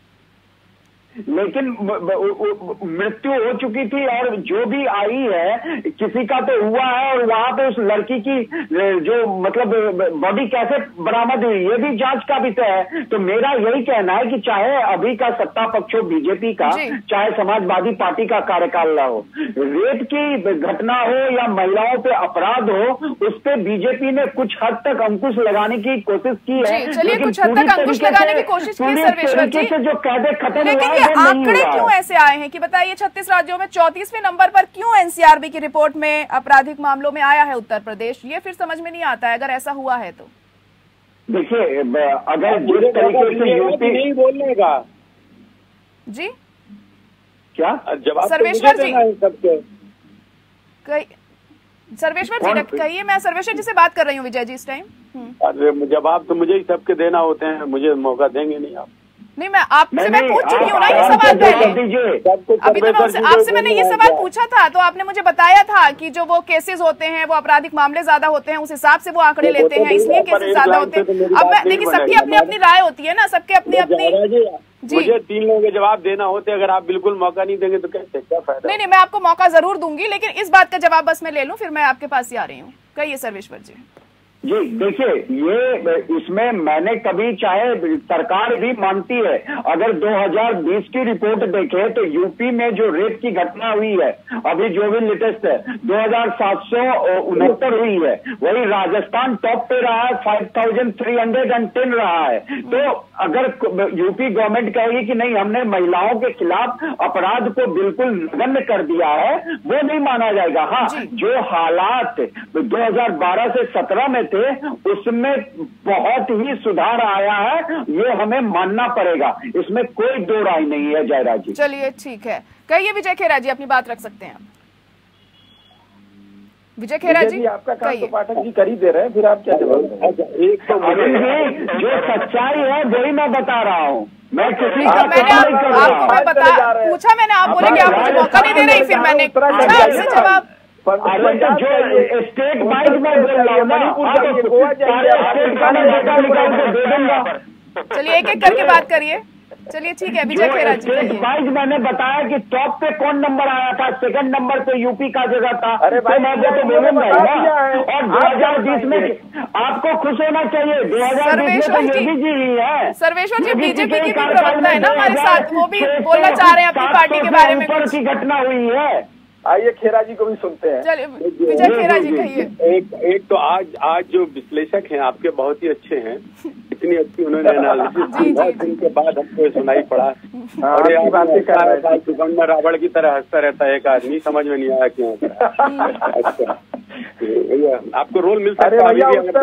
लेकिन मृत्यु हो चुकी थी और जो भी आई है किसी का तो हुआ है, और वहां पे उस लड़की की जो मतलब बॉडी कैसे बरामद हुई ये भी जांच का विषय है। तो मेरा यही कहना है कि चाहे अभी का सत्ता पक्ष हो बीजेपी का, चाहे समाजवादी पार्टी का कार्यकाल ना हो, रेप की घटना हो या महिलाओं पे अपराध हो, उस पे बीजेपी ने कुछ हद तक अंकुश लगाने की कोशिश की है। चलिए कुछ हद तक अंकुश लगाने की कोशिश की सर्वेश्वर जी, जो कैदे खत्म हुआ आंकड़े क्यों ऐसे आए हैं कि बताइए छत्तीस राज्यों में चौंतीसवें नंबर पर क्यों एनसीआरबी की रिपोर्ट में आपराधिक मामलों में आया है उत्तर प्रदेश? ये फिर समझ में नहीं आता है अगर ऐसा हुआ है तो। देखिए अगर जिस तरीके से यूपी नहीं बोलने का जी क्या जवाब सर्वेश्वर जी सबके सर्वेश्वर जी कहिए, मैं सर्वेश्वर जी से बात कर रही हूँ विजय जी इस टाइम। अरे जवाब तो मुझे ही सबके देना होते हैं, मुझे मौका देंगे नहीं आप? नहीं मैं आपसे मैं पूछ चुकी हूँ ना ये सवाल पहले, अभी तो आपसे आपसे मैंने ये सवाल पूछा था तो आपने मुझे बताया था कि जो वो केसेस होते हैं वो आपराधिक मामले ज्यादा होते हैं, उस हिसाब से वो आंकड़े लेते हैं, इसलिए केसेस ज्यादा होते हैं। अब मैं देखिए सबकी अपनी अपनी राय होती है ना, सबके अपनी अपनी। मुझे तीन लोगों के जवाब देना होते, अगर आप बिल्कुल मौका नहीं देंगे तो कैसे, क्या फायदा? नहीं नहीं मैं आपको मौका जरूर दूंगी, लेकिन इस बात का जवाब बस मैं ले लूं फिर मैं आपके पास ही आ रही हूँ। कहिए सर्वेश्वर जी। जी देखिए ये इसमें मैंने कभी, चाहे सरकार भी मानती है, अगर दो हज़ार बीस की रिपोर्ट देखें तो यूपी में जो रेप की घटना हुई है अभी जो भी लेटेस्ट है दो हज़ार सात सौ उनहत्तर हुई है, वही राजस्थान टॉप पे रहा है five thousand three hundred and ten रहा है। तो अगर यूपी गवर्नमेंट कहेगी कि नहीं हमने महिलाओं के खिलाफ अपराध को बिल्कुल नगण्य कर दिया है, वो नहीं माना जाएगा। हाँ जो हालात दो हज़ार बारह से सत्रह में उसमें बहुत ही सुधार आया है, ये हमें मानना पड़ेगा, इसमें कोई दो राय नहीं है जयराज जी। चलिए ठीक है, कहिए विजय खेरा जी, अपनी बात रख सकते हैं। विजय खेरा जी, जी आपका काम तो पाठक जी कर ही दे रहे हैं, फिर आप क्या जवाब देंगे? एक तो जो सच्चाई है वही मैं बता रहा हूँ, मैं किसी का मैंने आपको मैं बता पूछा, मैंने आप बोले कि आप मुझे मौका नहीं दे रही, फिर मैंने पूछा आपसे जवाब। अरे जो स्टेट वाइज में बोल रहा हूँ ना, सारे स्टेट का मैं डेटा निकाल के दे दूंगा। चलिए एक एक करके बात करिए। चलिए ठीक है विजय खेरा जी। स्टेट वाइज मैंने बताया कि टॉप पे कौन नंबर आया था, सेकंड नंबर पे यूपी का जगह था। अरे तो मैं वो तो बोलूंगा ना। और दो हजार बीस में आपको खुश होना चाहिए, दो हजार बीस में तो योगी जी ही है। सर्वेश्वर जी बीजेपी की भी प्रवक्ता है ना हमारे साथ, वो भी बोलना चाह रहे हैं अपनी पार्टी के बारे में कुछ। की घटना हुई है, आइए खेरा जी को भी सुनते हैं। चलिए विजय खेरा जी कहिए। एक एक तो आज आज जो विश्लेषक हैं आपके बहुत ही अच्छे हैं, इतनी अच्छी उन्होंने एनालिसिस की, बहुत दिन के बाद हमको सुनाई पड़ा। और ये सुगंधा रावण की तरह हंसता रहता है एक आदमी, समझ में नहीं आया क्यों। अच्छा आपको रोल मिल सकता है,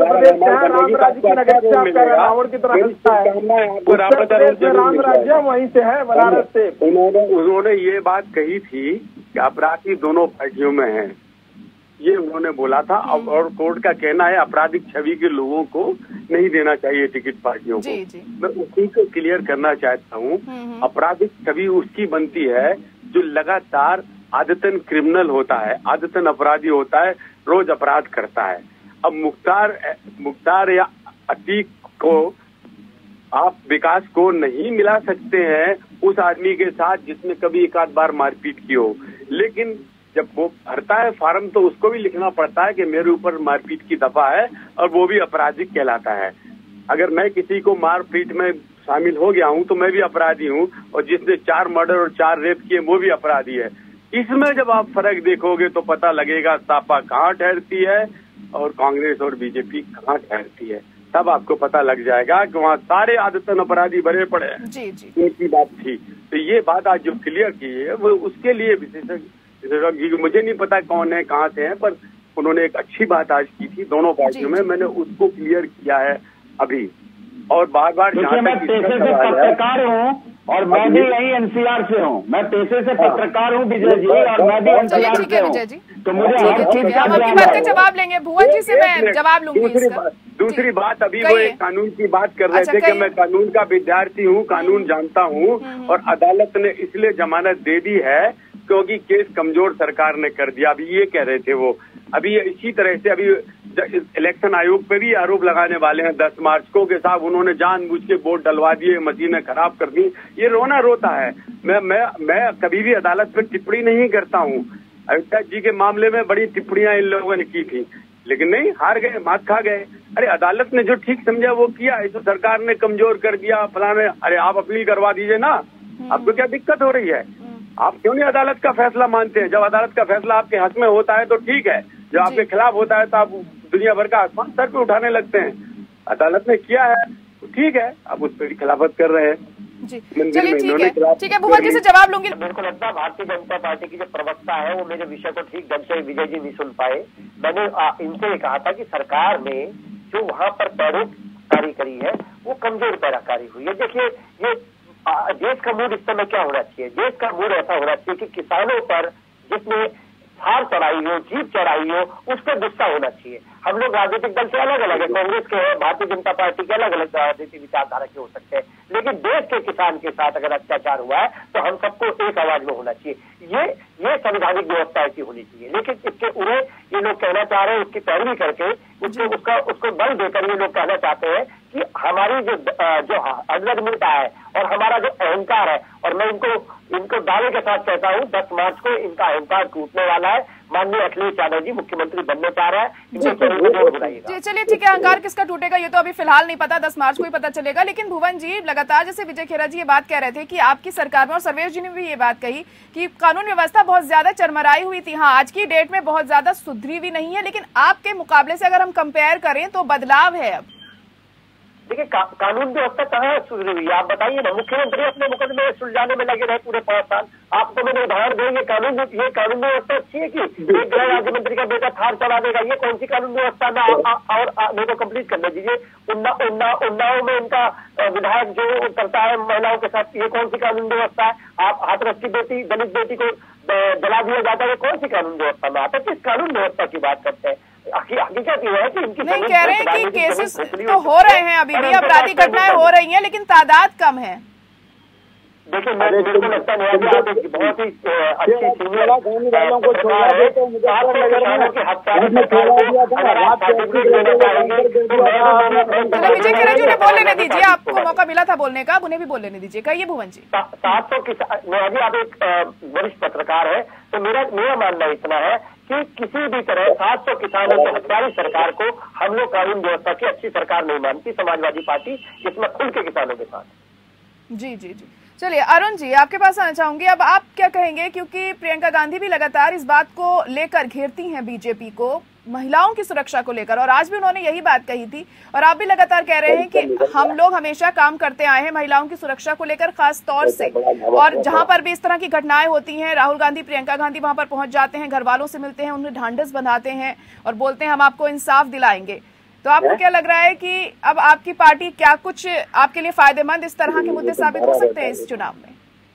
रावण की तरह हंसता है, आपको रावण का रोल राम राज्य वहीं से है बनारस से। उन्होंने उन्होंने ये बात कही थी कि अपराधी दोनों पार्टियों में हैं, ये उन्होंने बोला था। और कोर्ट का कहना है आपराधिक छवि के लोगों को नहीं देना चाहिए टिकट पार्टियों को। जी, जी। मैं उसी को क्लियर करना चाहता हूँ। आपराधिक छवि उसकी बनती है जो लगातार आदतन क्रिमिनल होता है, आदतन अपराधी होता है, रोज अपराध करता है। अब मुख्तार मुख्तार या अतीक को आप विकास को नहीं मिला सकते हैं उस आदमी के साथ जिसने कभी एक आध बार मारपीट की हो, लेकिन जब वो भरता है फार्म तो उसको भी लिखना पड़ता है कि मेरे ऊपर मारपीट की दफा है, और वो भी आपराधिक कहलाता है। अगर मैं किसी को मारपीट में शामिल हो गया हूं तो मैं भी अपराधी हूं, और जिसने चार मर्डर और चार रेप किए वो भी अपराधी है। इसमें जब आप फर्क देखोगे तो पता लगेगा सापा कहाँ ठहरती है और कांग्रेस और बीजेपी कहाँ ठहरती है। तब आपको पता लग जाएगा कि वहाँ सारे आदतन अपराधी भरे पड़े हैं। जी जी उनकी बात थी, तो ये बात आज जो क्लियर की है वो उसके लिए विशेषज्ञ, मुझे नहीं पता कौन है कहाँ से है, पर उन्होंने एक अच्छी बात आज की थी दोनों पार्टियों में, मैंने उसको क्लियर किया है अभी। और बार बार मैं पेशे से पत्रकार हूँ और मैं भी यही एनसीआर से हूँ, मैं पेशे से पत्रकार हूँ विजय जी, और मैं भी एनसीआर से हूँ, तो मुझे हर चीज का आपकी बात का जवाब लेंगे। भुवन जी से मैं जवाब लूंगी। दूसरी बात दूसरी बात अभी वो एक कानून की बात कर रहे थे कि मैं कानून का विद्यार्थी हूँ, कानून जानता हूँ, और अदालत ने इसलिए जमानत दे दी है क्योंकि केस कमजोर सरकार ने कर दिया। अभी ये कह रहे थे वो, अभी इसी तरह से अभी इलेक्शन आयोग पे भी आरोप लगाने वाले हैं दस मार्च को कि साहब उन्होंने जानबूझ के वोट डलवा दिए, मशीनें खराब कर दी। ये रोना रोता है। मैं मैं मैं कभी भी अदालत पे टिप्पणी नहीं करता हूँ। अयोध्या जी के मामले में बड़ी टिप्पणियां इन लोगों ने की थी, लेकिन नहीं, हार गए, मात खा गए। अरे अदालत ने जो ठीक समझा वो किया, इस सरकार ने कमजोर कर दिया फलाने। अरे आप अपील करवा दीजिए ना, आपको क्या दिक्कत हो रही है? आप क्यों नहीं अदालत का फैसला मानते हैं? जब अदालत का फैसला आपके हक में होता है तो ठीक है, जब आपके खिलाफ होता है तो आप दुनिया भर का आसमान सर पे उठाने लगते हैं। अदालत ने किया है तो ठीक है, आप उस पर खिलाफत कर रहे हैं। जी चलिए ठीक है, ठीक है, भुवन जी से जवाब लूंगी। मेरे को लगता है भारतीय जनता पार्टी की जो प्रवक्ता है वो मेरे विषय को ठीक ढंग से विजय जी नहीं सुन पाए। मैंने इनसे कहा था कि सरकार ने जो वहां पर पैरोकारी करी है वो कमजोर पैराकारी हुई है। देखिए, ये देश का मूड इस समय क्या होना चाहिए? देश का मूड ऐसा होना चाहिए कि किसानों पर जिसने हार चढ़ाई हो, जीत चढ़ाई हो, उस पर गुस्सा होना चाहिए। हम लोग राजनीतिक दल से अलग अलग है, कांग्रेस के हैं, भारतीय जनता पार्टी के अलग अलग राजनीतिक विचारधारा के हो सकते हैं, लेकिन देश के किसान के साथ अगर अत्याचार हुआ है तो हम सबको एक आवाज में होना चाहिए। ये ये संवैधानिक व्यवस्था ऐसी होनी चाहिए। लेकिन इसके उन्हें ये लोग कहना चाह रहे हैं, उसकी पैरवी करके उसको उसका उसको बल देकर ये लोग कहना चाहते हैं कि हमारी जो जो अग्रगण्यता है और हमारा जो अहंकार है, और मैं इनको इनको दावे के साथ कहता हूँ दस मार्च को इनका अहंकार टूटने वाला है। माननीय अखिलेश यादव जी मुख्यमंत्री बनने चाह रहा है, जी चलिए ठीक है, अहंकार किसका टूटेगा ये तो अभी फिलहाल नहीं पता, दस मार्च को ही पता चलेगा। लेकिन भुवन जी, लगातार जैसे विजय खेरा जी ये बात कह रहे थे कि आपकी सरकार में, और सर्वेश जी ने भी ये बात कही कि कानून व्यवस्था बहुत ज्यादा चरमराई हुई थी। हाँ, आज की डेट में बहुत ज्यादा सुधरी भी नहीं है, लेकिन आपके मुकाबले से अगर हम कंपेयर करें तो बदलाव है। अब देखिए, का, कानून व्यवस्था कहाँ सुधरी हुई है आप बताइए ना। मुख्यमंत्री अपने मुकदमे सुलझाने में लगे रहे पूरे पांच साल। आपको मैंने उदाहरण देंगे, कानून ये कानून व्यवस्था अच्छी है कि एक गृह राज्य मंत्री का बेटा थार चला देगा? ये कौन सी कानून व्यवस्था में? और मेरे को कंप्लीट करने दीजिए। उन्ना उन्ना उन्नाव में इनका विधायक जो करता है महिलाओं के साथ, ये कौन सी कानून व्यवस्था है? आप हाथरस की बेटी, दलित बेटी को जला दिया जाता है, ये कौन सी कानून व्यवस्था में आता है? किस कानून व्यवस्था की बात करते हैं? हकीकत ये है कि इनकी नहीं कह रहे हैं कि केसेस तो हो रहे हैं, अभी भी अपराधी घटनाएं हो रही हैं, लेकिन तादाद कम है। देखिए, मैं मेरे को लगता है आप एक बहुत ही अच्छी सीनियर वालों को छोड़ा है तो मुझे विजय खेरा जी, उन्हें बोल लेने दीजिए, आपको मौका मिला था बोलने का, अब उन्हें भी बोल लेने दीजिए। कहिए भुवन जी। सात सौ किसान, आप एक वरिष्ठ पत्रकार है तो मेरा मेरा मानना इतना है कि किसी भी तरह सात सौ किसानों की हत्यारी सरकार को हम लोग कानून व्यवस्था की अच्छी सरकार नहीं मानती। समाजवादी पार्टी इसमें खुल के किसानों के साथ। जी जी जी चलिए, अरुण जी आपके पास आना चाहूंगी। अब आप क्या कहेंगे, क्योंकि प्रियंका गांधी भी लगातार इस बात को लेकर घेरती हैं बीजेपी को, महिलाओं की सुरक्षा को लेकर, और आज भी उन्होंने यही बात कही थी, और आप भी लगातार कह रहे हैं कि हम लोग हमेशा काम करते आए हैं महिलाओं की सुरक्षा को लेकर खास तौर से, और जहां पर भी इस तरह की घटनाएं होती हैं राहुल गांधी, प्रियंका गांधी वहां पर पहुंच जाते हैं, घर वालों से मिलते हैं, उन्हें ढांढस बंधाते हैं और बोलते हैं हम आपको इंसाफ दिलाएंगे। तो आपको क्या लग रहा है कि अब आपकी पार्टी क्या कुछ आपके लिए फायदेमंद इस तरह के मुद्दे साबित हो सकते हैं इस चुनाव में?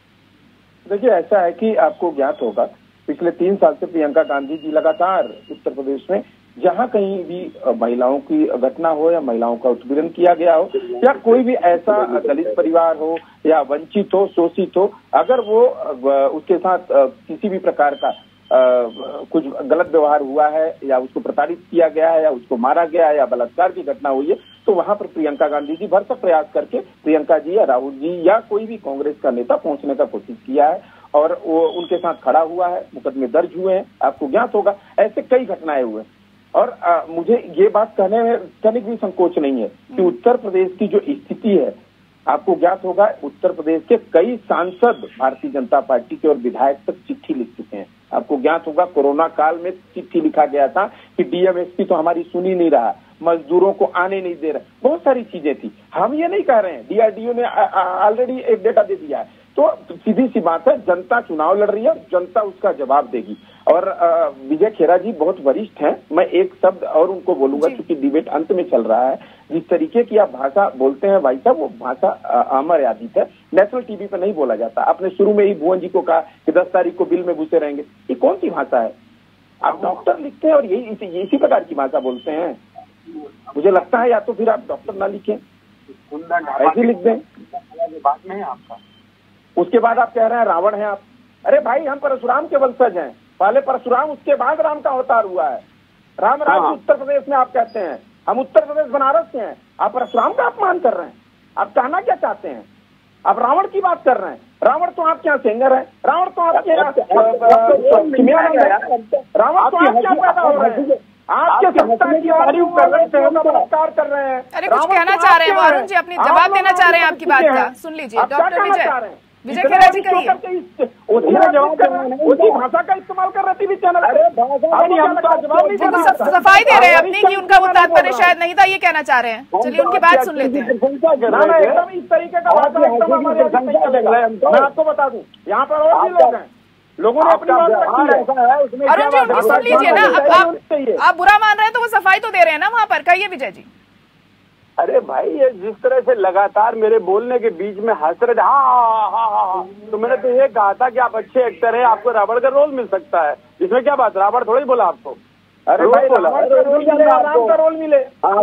देखिए, ऐसा है कि आपको ज्ञात होगा पिछले तीन साल से प्रियंका गांधी जी लगातार उत्तर प्रदेश में जहां कहीं भी महिलाओं की घटना हो या महिलाओं का उत्पीड़न किया गया हो या कोई भी ऐसा दलित परिवार हो या वंचित हो, शोषित हो, अगर वो उसके साथ किसी भी प्रकार का आ, कुछ गलत व्यवहार हुआ है या उसको प्रताड़ित किया गया है या उसको मारा गया है या बलात्कार की घटना हुई है, तो वहां पर प्रियंका गांधी जी भरसक प्रयास करके प्रियंका जी या राहुल जी या कोई भी कांग्रेस का नेता पहुंचने का कोशिश किया है और वो उनके साथ खड़ा हुआ है, मुकदमे दर्ज हुए हैं, आपको ज्ञात होगा। ऐसे कई घटनाएं हुए और आ, मुझे ये बात कहने में तनिक भी संकोच नहीं है कि उत्तर प्रदेश की जो स्थिति है, आपको ज्ञात होगा उत्तर प्रदेश के कई सांसद भारतीय जनता पार्टी के और विधायक तक चिट्ठी लिख चुके हैं। आपको ज्ञात होगा कोरोना काल में चिट्ठी लिखा गया था कि डीएमएसपी तो हमारी सुनी नहीं रहा, मजदूरों को आने नहीं दे रहा, बहुत सारी चीजें थी। हम ये नहीं कह रहे हैं, डीआरडीओ ने ऑलरेडी एक डेटा दे दिया है। तो सीधी सी बात है, जनता चुनाव लड़ रही है, जनता उसका जवाब देगी। और विजय खेरा जी बहुत वरिष्ठ हैं, मैं एक शब्द और उनको बोलूंगा क्योंकि डिबेट अंत में चल रहा है। जिस तरीके की आप भाषा बोलते हैं भाई साहब, वो भाषा अमर्यादित है, नेशनल टीवी पे नहीं बोला जाता। आपने शुरू में ही भुवन जी को कहा कि दस तारीख को बिल में घुसे रहेंगे, ये कौन सी भाषा है? आप डॉक्टर लिखते हैं और यही इसी, इसी प्रकार की भाषा बोलते हैं। मुझे लगता है या तो फिर आप डॉक्टर ना लिखें, ऐसे लिख दें। बात नहीं है आपका। उसके बाद आप कह रहे हैं रावण है आप। अरे भाई, हम परशुराम के वंशज हैं, पहले परशुराम उसके बाद राम का अवतार हुआ है। राम राज्य उत्तर प्रदेश में आप कहते हैं, हम उत्तर प्रदेश बनारस से हैं, आप परशुराम का अपमान कर रहे हैं। आप कहना क्या चाहते हैं? आप रावण की बात कर रहे हैं। रावण तो आपके यहाँ सेंगर है, रावण तो आपके यहाँ रावण तो आपके यहाँ पैदा हो रहे हैं, आपके सत्ता की तारीफ कर रहे हैं, बलात्कार कर रहे हैं। अरे कुछ कहना चाह रहे हैं अरुण जी, अपनी जवाब देना चाह रहे हैं आपकी बात का, सुन लीजिए। डॉक्टर विजय विजय खेरा जी कहिए। उसी भाषा का इस्तेमाल कर रहे टीवी चैनल। सफाई दे रहे हैं अपनी कि उनका वो तात्पर्य शायद नहीं था, ये कहना चाह रहे हैं। चलिए उनकी बात सुन लेते हैं। एकदम इस तरीके का भाषा इस्तेमाल मैं आपको बता दूं, यहाँ पर और भी लोग हैं, लोगों ने अपनी बात रखी है। अरुण जी उनकी सुन लीजिए ना, आप आप बुरा मान रहे हैं तो वो सफाई तो दे रहे हैं ना वहाँ पर। कहिए विजय जी। अरे भाई ये जिस तरह से लगातार मेरे बोलने के बीच में हंस रहे, हाँ हाँ हाँ हाँ, तो मैंने तो ये कहा था कि आप अच्छे एक्टर हैं, आपको रावण का रोल मिल सकता है। इसमें क्या बात, रावण थोड़ा ही बोला आपको। अरे भाई राम का रोल मिले,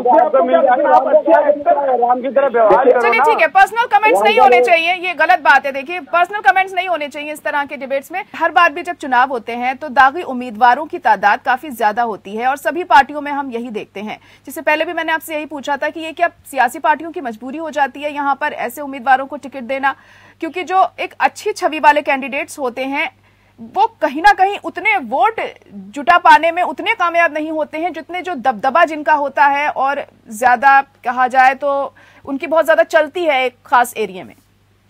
राम की तरह व्यवहार करो। चलिए ठीक है, पर्सनल कमेंट्स नहीं होने चाहिए, ये गलत बात है। देखिए पर्सनल कमेंट्स नहीं होने चाहिए इस तरह के डिबेट्स में। हर बार भी जब चुनाव होते हैं तो दागी उम्मीदवारों की तादाद काफी ज्यादा होती है और सभी पार्टियों में हम यही देखते हैं। जिससे पहले भी मैंने आपसे यही पूछा था कि ये क्या सियासी पार्टियों की मजबूरी हो जाती है यहाँ पर ऐसे उम्मीदवारों को टिकट देना, क्योंकि जो एक अच्छी छवि वाले कैंडिडेट्स होते हैं वो कहीं ना कहीं उतने वोट जुटा पाने में उतने कामयाब नहीं होते हैं जितने जो दबदबा जिनका होता है और ज्यादा कहा जाए तो उनकी बहुत ज्यादा चलती है एक खास एरिया में।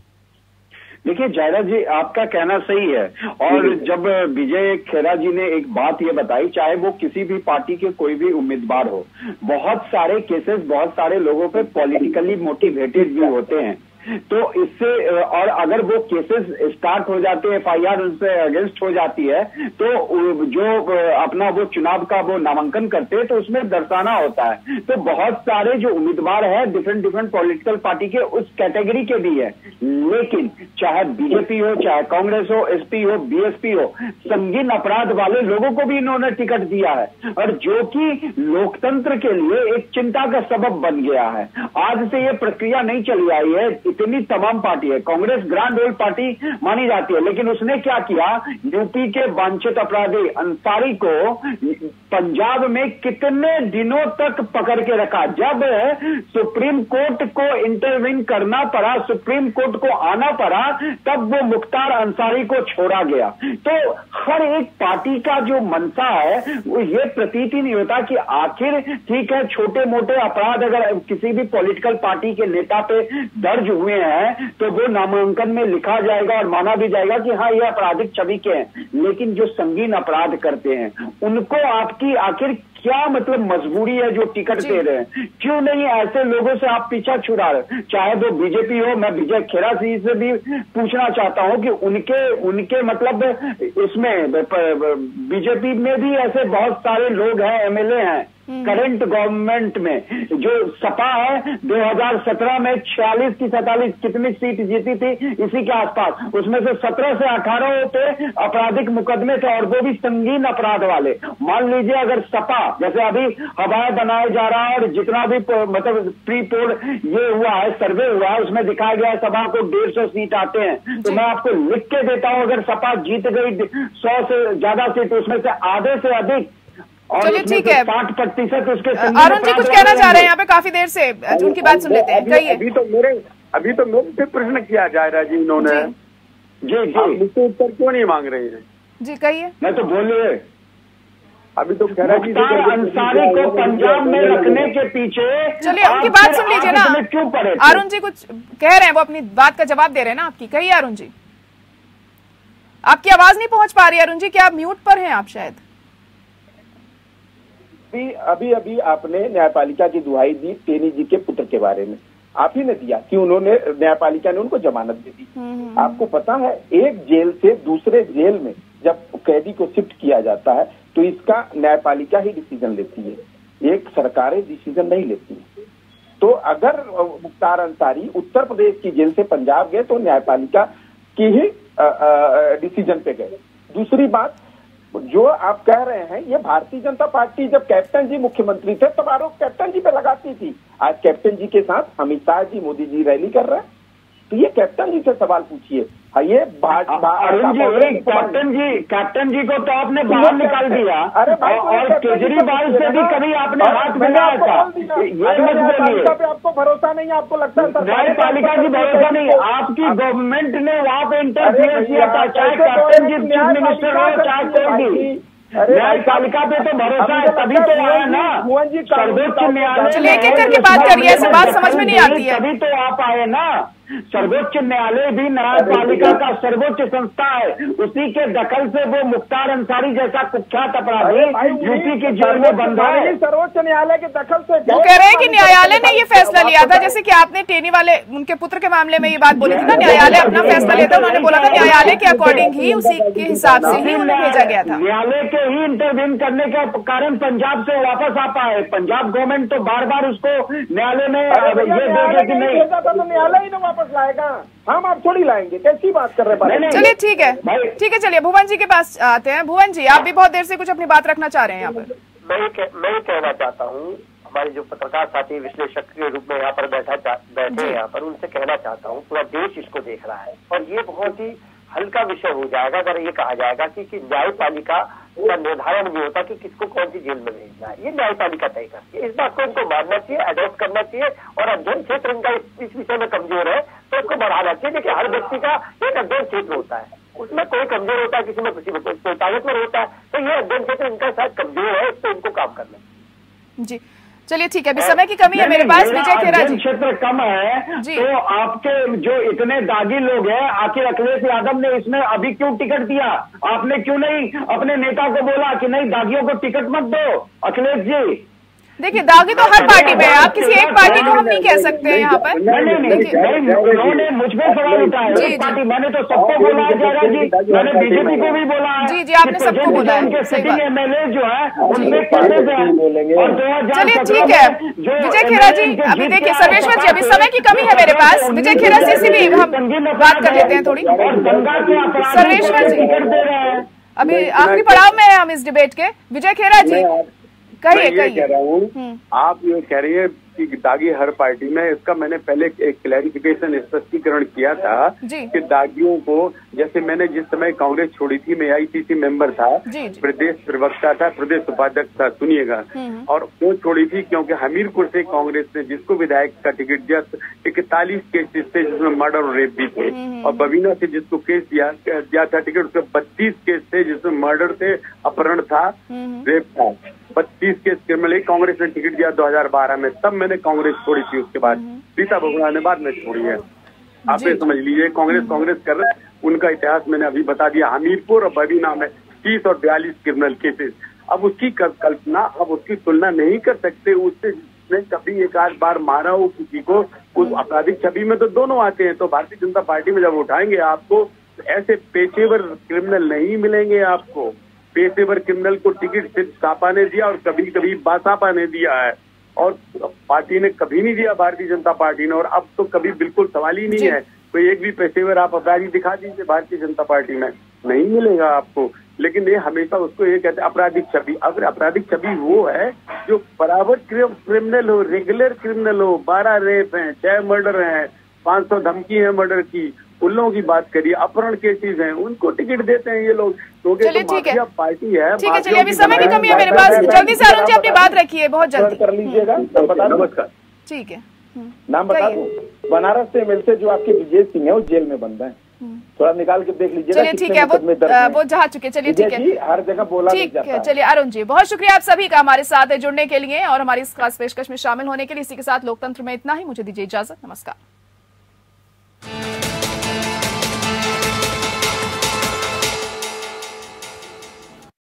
देखिए जायरा जी, आपका कहना सही है। और जब विजय खेरा जी ने एक बात ये बताई, चाहे वो किसी भी पार्टी के कोई भी उम्मीदवार हो, बहुत सारे केसेस बहुत सारे लोगों पे पॉलिटिकली मोटिवेटेड भी होते हैं। तो इससे और अगर वो केसेस स्टार्ट हो जाते हैं, एफ आई आर उनसे अगेंस्ट हो जाती है, तो जो अपना वो चुनाव का वो नामांकन करते हैं तो उसमें दर्शाना होता है। तो बहुत सारे जो उम्मीदवार हैं डिफरेंट डिफरेंट पॉलिटिकल पार्टी के उस कैटेगरी के भी है, लेकिन चाहे बीजेपी हो, चाहे कांग्रेस हो, एसपी हो, बीएसपी हो, संगीन अपराध वाले लोगों को भी इन्होंने टिकट दिया है, और जो कि लोकतंत्र के लिए एक चिंता का सबब बन गया है। आज से ये प्रक्रिया नहीं चली आई है, इतनी तमाम पार्टी है। कांग्रेस ग्रांड ओल्ड पार्टी मानी जाती है, लेकिन उसने क्या किया, यूपी के वांछित अपराधी अंसारी को पंजाब में कितने दिनों तक पकड़ के रखा। जब सुप्रीम कोर्ट को इंटरवीन करना पड़ा, सुप्रीम कोर्ट को आना पड़ा, तब वो मुख्तार अंसारी को छोड़ा गया। तो हर एक पार्टी का जो मंशा है वो ये प्रतीत ही नहीं होता कि आखिर ठीक है छोटे मोटे अपराध अगर किसी भी पॉलिटिकल पार्टी के नेता पे दर्ज हुए हैं तो वो नामांकन में लिखा जाएगा और माना भी जाएगा कि हाँ ये आपराधिक छवि के हैं। लेकिन जो संगीन अपराध करते हैं उनको आपकी आखिर क्या मतलब मजबूरी है जो टिकट दे रहे हैं? क्यों नहीं ऐसे लोगों से आप पीछा छुड़ा रहे? चाहे वो बीजेपी हो, मैं विजय खेरा जी से भी पूछना चाहता हूं कि उनके उनके मतलब इसमें बीजेपी में भी ऐसे बहुत सारे लोग हैं, एमएलए हैं करंट गवर्नमेंट में। जो सपा है दो हज़ार सत्रह में छियालीस की सैतालीस कितनी सीट जीती थी इसी के आसपास, उसमें से सत्रह से अठारह पे आपराधिक मुकदमे थे और वो भी संगीन अपराध वाले। मान लीजिए अगर सपा जैसे अभी हवाएं बनाया जा रहा है और जितना भी मतलब प्री पोल ये हुआ है, सर्वे हुआ है, उसमें दिखाया गया है सपा को डेढ़ सौ सीट आते हैं। तो मैं आपको लिख के देता हूं, अगर सपा जीत गई सौ से ज्यादा सीट, उसमें से आधे से अधिक चलिए ठीक है साठ प्रतिशत उसके। अरुण जी कुछ कहना चाह रहे हैं यहाँ पे, काफी देर से उनकी बात सुन लेते हैं। कहिए। अभी तो मेरे अभी तो मेरे से प्रश्न किया जा रहा है जी इन्होंने, जी जी मुझसे उत्तर क्यों नहीं मांग रहे हैं? जी कहिए। मैं तो बोल रहे अभी तो खेरा जी अंसारी को पंजाब में रखने के पीछे। चलिए उनकी बात सुन लीजिए ना, क्यों पड़े? अरुण जी कुछ कह रहे हैं, वो अपनी बात का जवाब दे रहे हैं ना आपकी। कहिए अरुण जी, आपकी आवाज नहीं पहुंच पा रही अरुण जी, क्या आप म्यूट पर हैं आप शायद? अभी अभी अभी आपने न्यायपालिका की दुहाई दी टेनी जी के पुत्र के बारे में, आप ही ने दिया कि उन्होंने न्यायपालिका ने उनको जमानत दे दी। आपको पता है एक जेल से दूसरे जेल में जब कैदी को शिफ्ट किया जाता है तो इसका न्यायपालिका ही डिसीजन लेती है, एक सरकारें डिसीजन नहीं लेती है। तो अगर मुख्तार अंसारी उत्तर प्रदेश की जेल से पंजाब गए तो न्यायपालिका की ही डिसीजन पे गए। दूसरी बात जो आप कह रहे हैं, ये भारतीय जनता पार्टी जब कैप्टन जी मुख्यमंत्री थे तब आरोप कैप्टन जी पे लगाती थी। आज कैप्टन जी के साथ अमित शाह जी, मोदी जी रैली कर रहे हैं, तो ये कैप्टन जी से सवाल पूछिए। हाँ, ये अरुण जी, कैप्टन जी कैप्टन जी को तो आपने बाहर निकाल दिया। अरे भाई, और केजरीवाल से भी कभी आपने हाथ मिलाया था? ये मत बोलिए। आपको भरोसा नहीं है, आपको लगता है न्यायपालिका की भरोसा नहीं, आपकी गवर्नमेंट ने वहाँ पे इंटरफियर किया था, चाहे कैप्टन जी चीफ मिनिस्टर हो चाहे कोई भी। न्यायपालिका पे तो भरोसा है, तभी तो आया ना सर्वोच्च न्यायालय। चलिए एक एक करके बात करिए, ऐसे बात समझ में नहीं आती है। तभी तो आप आए ना। सर्वोच्च न्यायालय भी न्यायपालिका का सर्वोच्च संस्था है, उसी के दखल से वो मुख्तार अंसारी जैसा कुख्यात अपराधी यूपी की जेल में बंद है। सर्वोच्च न्यायालय के दखल से वो कह रहे हैं कि न्यायालय ने ये फैसला लिया था, जैसे कि आपने टेनी वाले उनके पुत्र के मामले में ये बात बोली थी ना, न्यायालय अपना फैसला लेता, उन्होंने बोला था न्यायालय के अकॉर्डिंग ही, उसी के हिसाब से ही उन्हें भेजा गया था। न्यायालय के ही इंटरवीन करने के कारण पंजाब से वापस आ पाए। पंजाब गवर्नमेंट तो बार बार उसको न्यायालय ने ये देखे कि नहीं, न्यायालय ही ना वापस लाएगा, हम आप थोड़ी लाएंगे, कैसी बात कर रहे हैं? चलिए ठीक है, ठीक है, चलिए भुवन जी के पास आते हैं। भुवन जी, आप भी बहुत देर से कुछ अपनी बात रखना चाह रहे हैं यहाँ पर। मैं मैं कहना चाहता हूँ, हमारे जो पत्रकार साथी विश्लेषक के रूप में यहाँ पर बैठा बैठे हैं यहाँ पर, उनसे कहना चाहता हूँ, पूरा देश इसको देख रहा है और ये बहुत ही हल्का विषय हो जाएगा अगर ये कहा जाएगा कि, कि न्यायपालिका का निर्धारण नहीं होता कि किसको कौन सी जेल में भेजना है। ये न्यायपालिका तय करती है, इस बात को इनको मानना चाहिए, एडॉप्ट करना चाहिए। और अध्ययन क्षेत्र इनका इस विषय में कमजोर है तो इसको बढ़ाना चाहिए। देखिए, हर व्यक्ति का एक अध्ययन क्षेत्र होता है, उसमें कोई कमजोर होता है, किसी में किसी में कोई ताकतवर होता है, तो ये अध्ययन क्षेत्र इनका शायद कमजोर है, इस पर इनको काम करना है। जी चलिए ठीक है, अभी समय की कमी है मेरे पास। विजय खेरा जी, क्षेत्र कम है तो आपके जो इतने दागी लोग हैं, आखिर अखिलेश यादव ने इसमें अभी क्यों टिकट दिया? आपने क्यों नहीं अपने नेता को बोला कि नहीं दागियों को टिकट मत दो? अखिलेश जी, देखिए दागी तो हर पार्टी में है, आप किसी एक पार्टी को हम नहीं कह सकते हैं यहाँ पर। उन्होंने मुझ पर सवाल उठाया, जी पार्टी मैंने तो सबको बोला है जयराज जी, मैंने बीजेपी को भी बोला है। जी जी, आपने सबको बोला है। उनके सिटिंग एमएलए जो है उनमें कैसे बोलेंगे? चलिए ठीक है विजय खेरा जी, अभी देखिए सर्वेश्वर जी, अभी समय की कमी है मेरे पास। विजय खेरा जी से भी हम बात कर लेते हैं थोड़ी। सर्वेश्वर जी, अभी आखिरी पड़ाव में है हम इस डिबेट के। विजय खेरा जी कहिए कहिए। कह रहा हूँ, आप ये कह रही है कि दागी हर पार्टी में, इसका मैंने पहले एक क्लैरिफिकेशन स्पष्टीकरण किया था कि दागियों को, जैसे मैंने जिस समय कांग्रेस छोड़ी थी, मैं आईसीसी मेंबर था, प्रदेश प्रवक्ता था, प्रदेश उपाध्यक्ष था, सुनिएगा, और वो छोड़ी थी क्योंकि हमीरपुर से कांग्रेस ने जिसको विधायक का टिकट दिया, इकतालीस केसेस थे जिसमें मर्डर और रेप भी थे, और बबीना से जिसको केस दिया दिया था टिकट, उसके बत्तीस केस थे जिसमें मर्डर थे, अपहरण था, रेप था, बत्तीस केस क्रिमिनल। कांग्रेस ने टिकट दिया दो हजार बारह में, तब मैंने कांग्रेस छोड़ी थी। उसके बाद सीता बगुड़ा ने बाद में छोड़ी है। आप ये समझ लीजिए, कांग्रेस कांग्रेस कर रहे हैं, उनका इतिहास मैंने अभी बता दिया। हमीरपुर और बबीना में तीस और बयालीस क्रिमिनल केसेस। अब उसकी कल्पना, अब उसकी तुलना नहीं कर सकते उससे जिसने कभी एक आध बार मारा हो किसी को। उस आपराधिक छवि में तो दोनों आते हैं। तो भारतीय जनता पार्टी में जब उठाएंगे आपको, ऐसे पेशेवर क्रिमिनल नहीं मिलेंगे आपको। पेशेवर क्रिमिनल को टिकट सिर्फ सापा ने दिया और कभी कभी बासापा ने दिया है, और पार्टी ने कभी नहीं दिया, भारतीय जनता पार्टी ने। और अब तो कभी बिल्कुल सवाल ही नहीं है। कोई एक भी पेशेवर आप अपराधी दिखा दीजिए भारतीय जनता पार्टी में, नहीं मिलेगा आपको। लेकिन ये हमेशा उसको ये कहते हैं आपराधिक छवि। अब आपराधिक छवि वो है जो बराबर क्रिमिनल हो, रेगुलर क्रिमिनल हो, बारह रेप हैं, छह मर्डर हैं, पांच सौ धमकी है मर्डर की, उन लोगों की बात करिए। अपहरण केसेज हैं, उनको टिकट देते हैं ये लोग। तो माफिया पार्टी है। ठीक है, चलिए अभी समय की कमी है मेरे पास, जल्दी से अरुण जी अपनी बात रखिए, बहुत जल्दी कर लीजिएगा। नमस्कार। ठीक है, नाम बता दूं, बनारस से एमएलसी जो आपके विजय सिंह है वो जेल में बंद है, थोड़ा निकाल के देख लीजिएगा। चलिए ठीक है, वो वो जहाँ चुके। चलिए ठीक है, हर जगह बोला ठीक है। चलिए अरुण जी, बहुत शुक्रिया आप सभी का हमारे साथ जुड़ने के लिए और हमारी इस खास पेशकश में शामिल होने के लिए। इसी के साथ लोकतंत्र में इतना ही, मुझे दीजिए इजाजत, नमस्कार।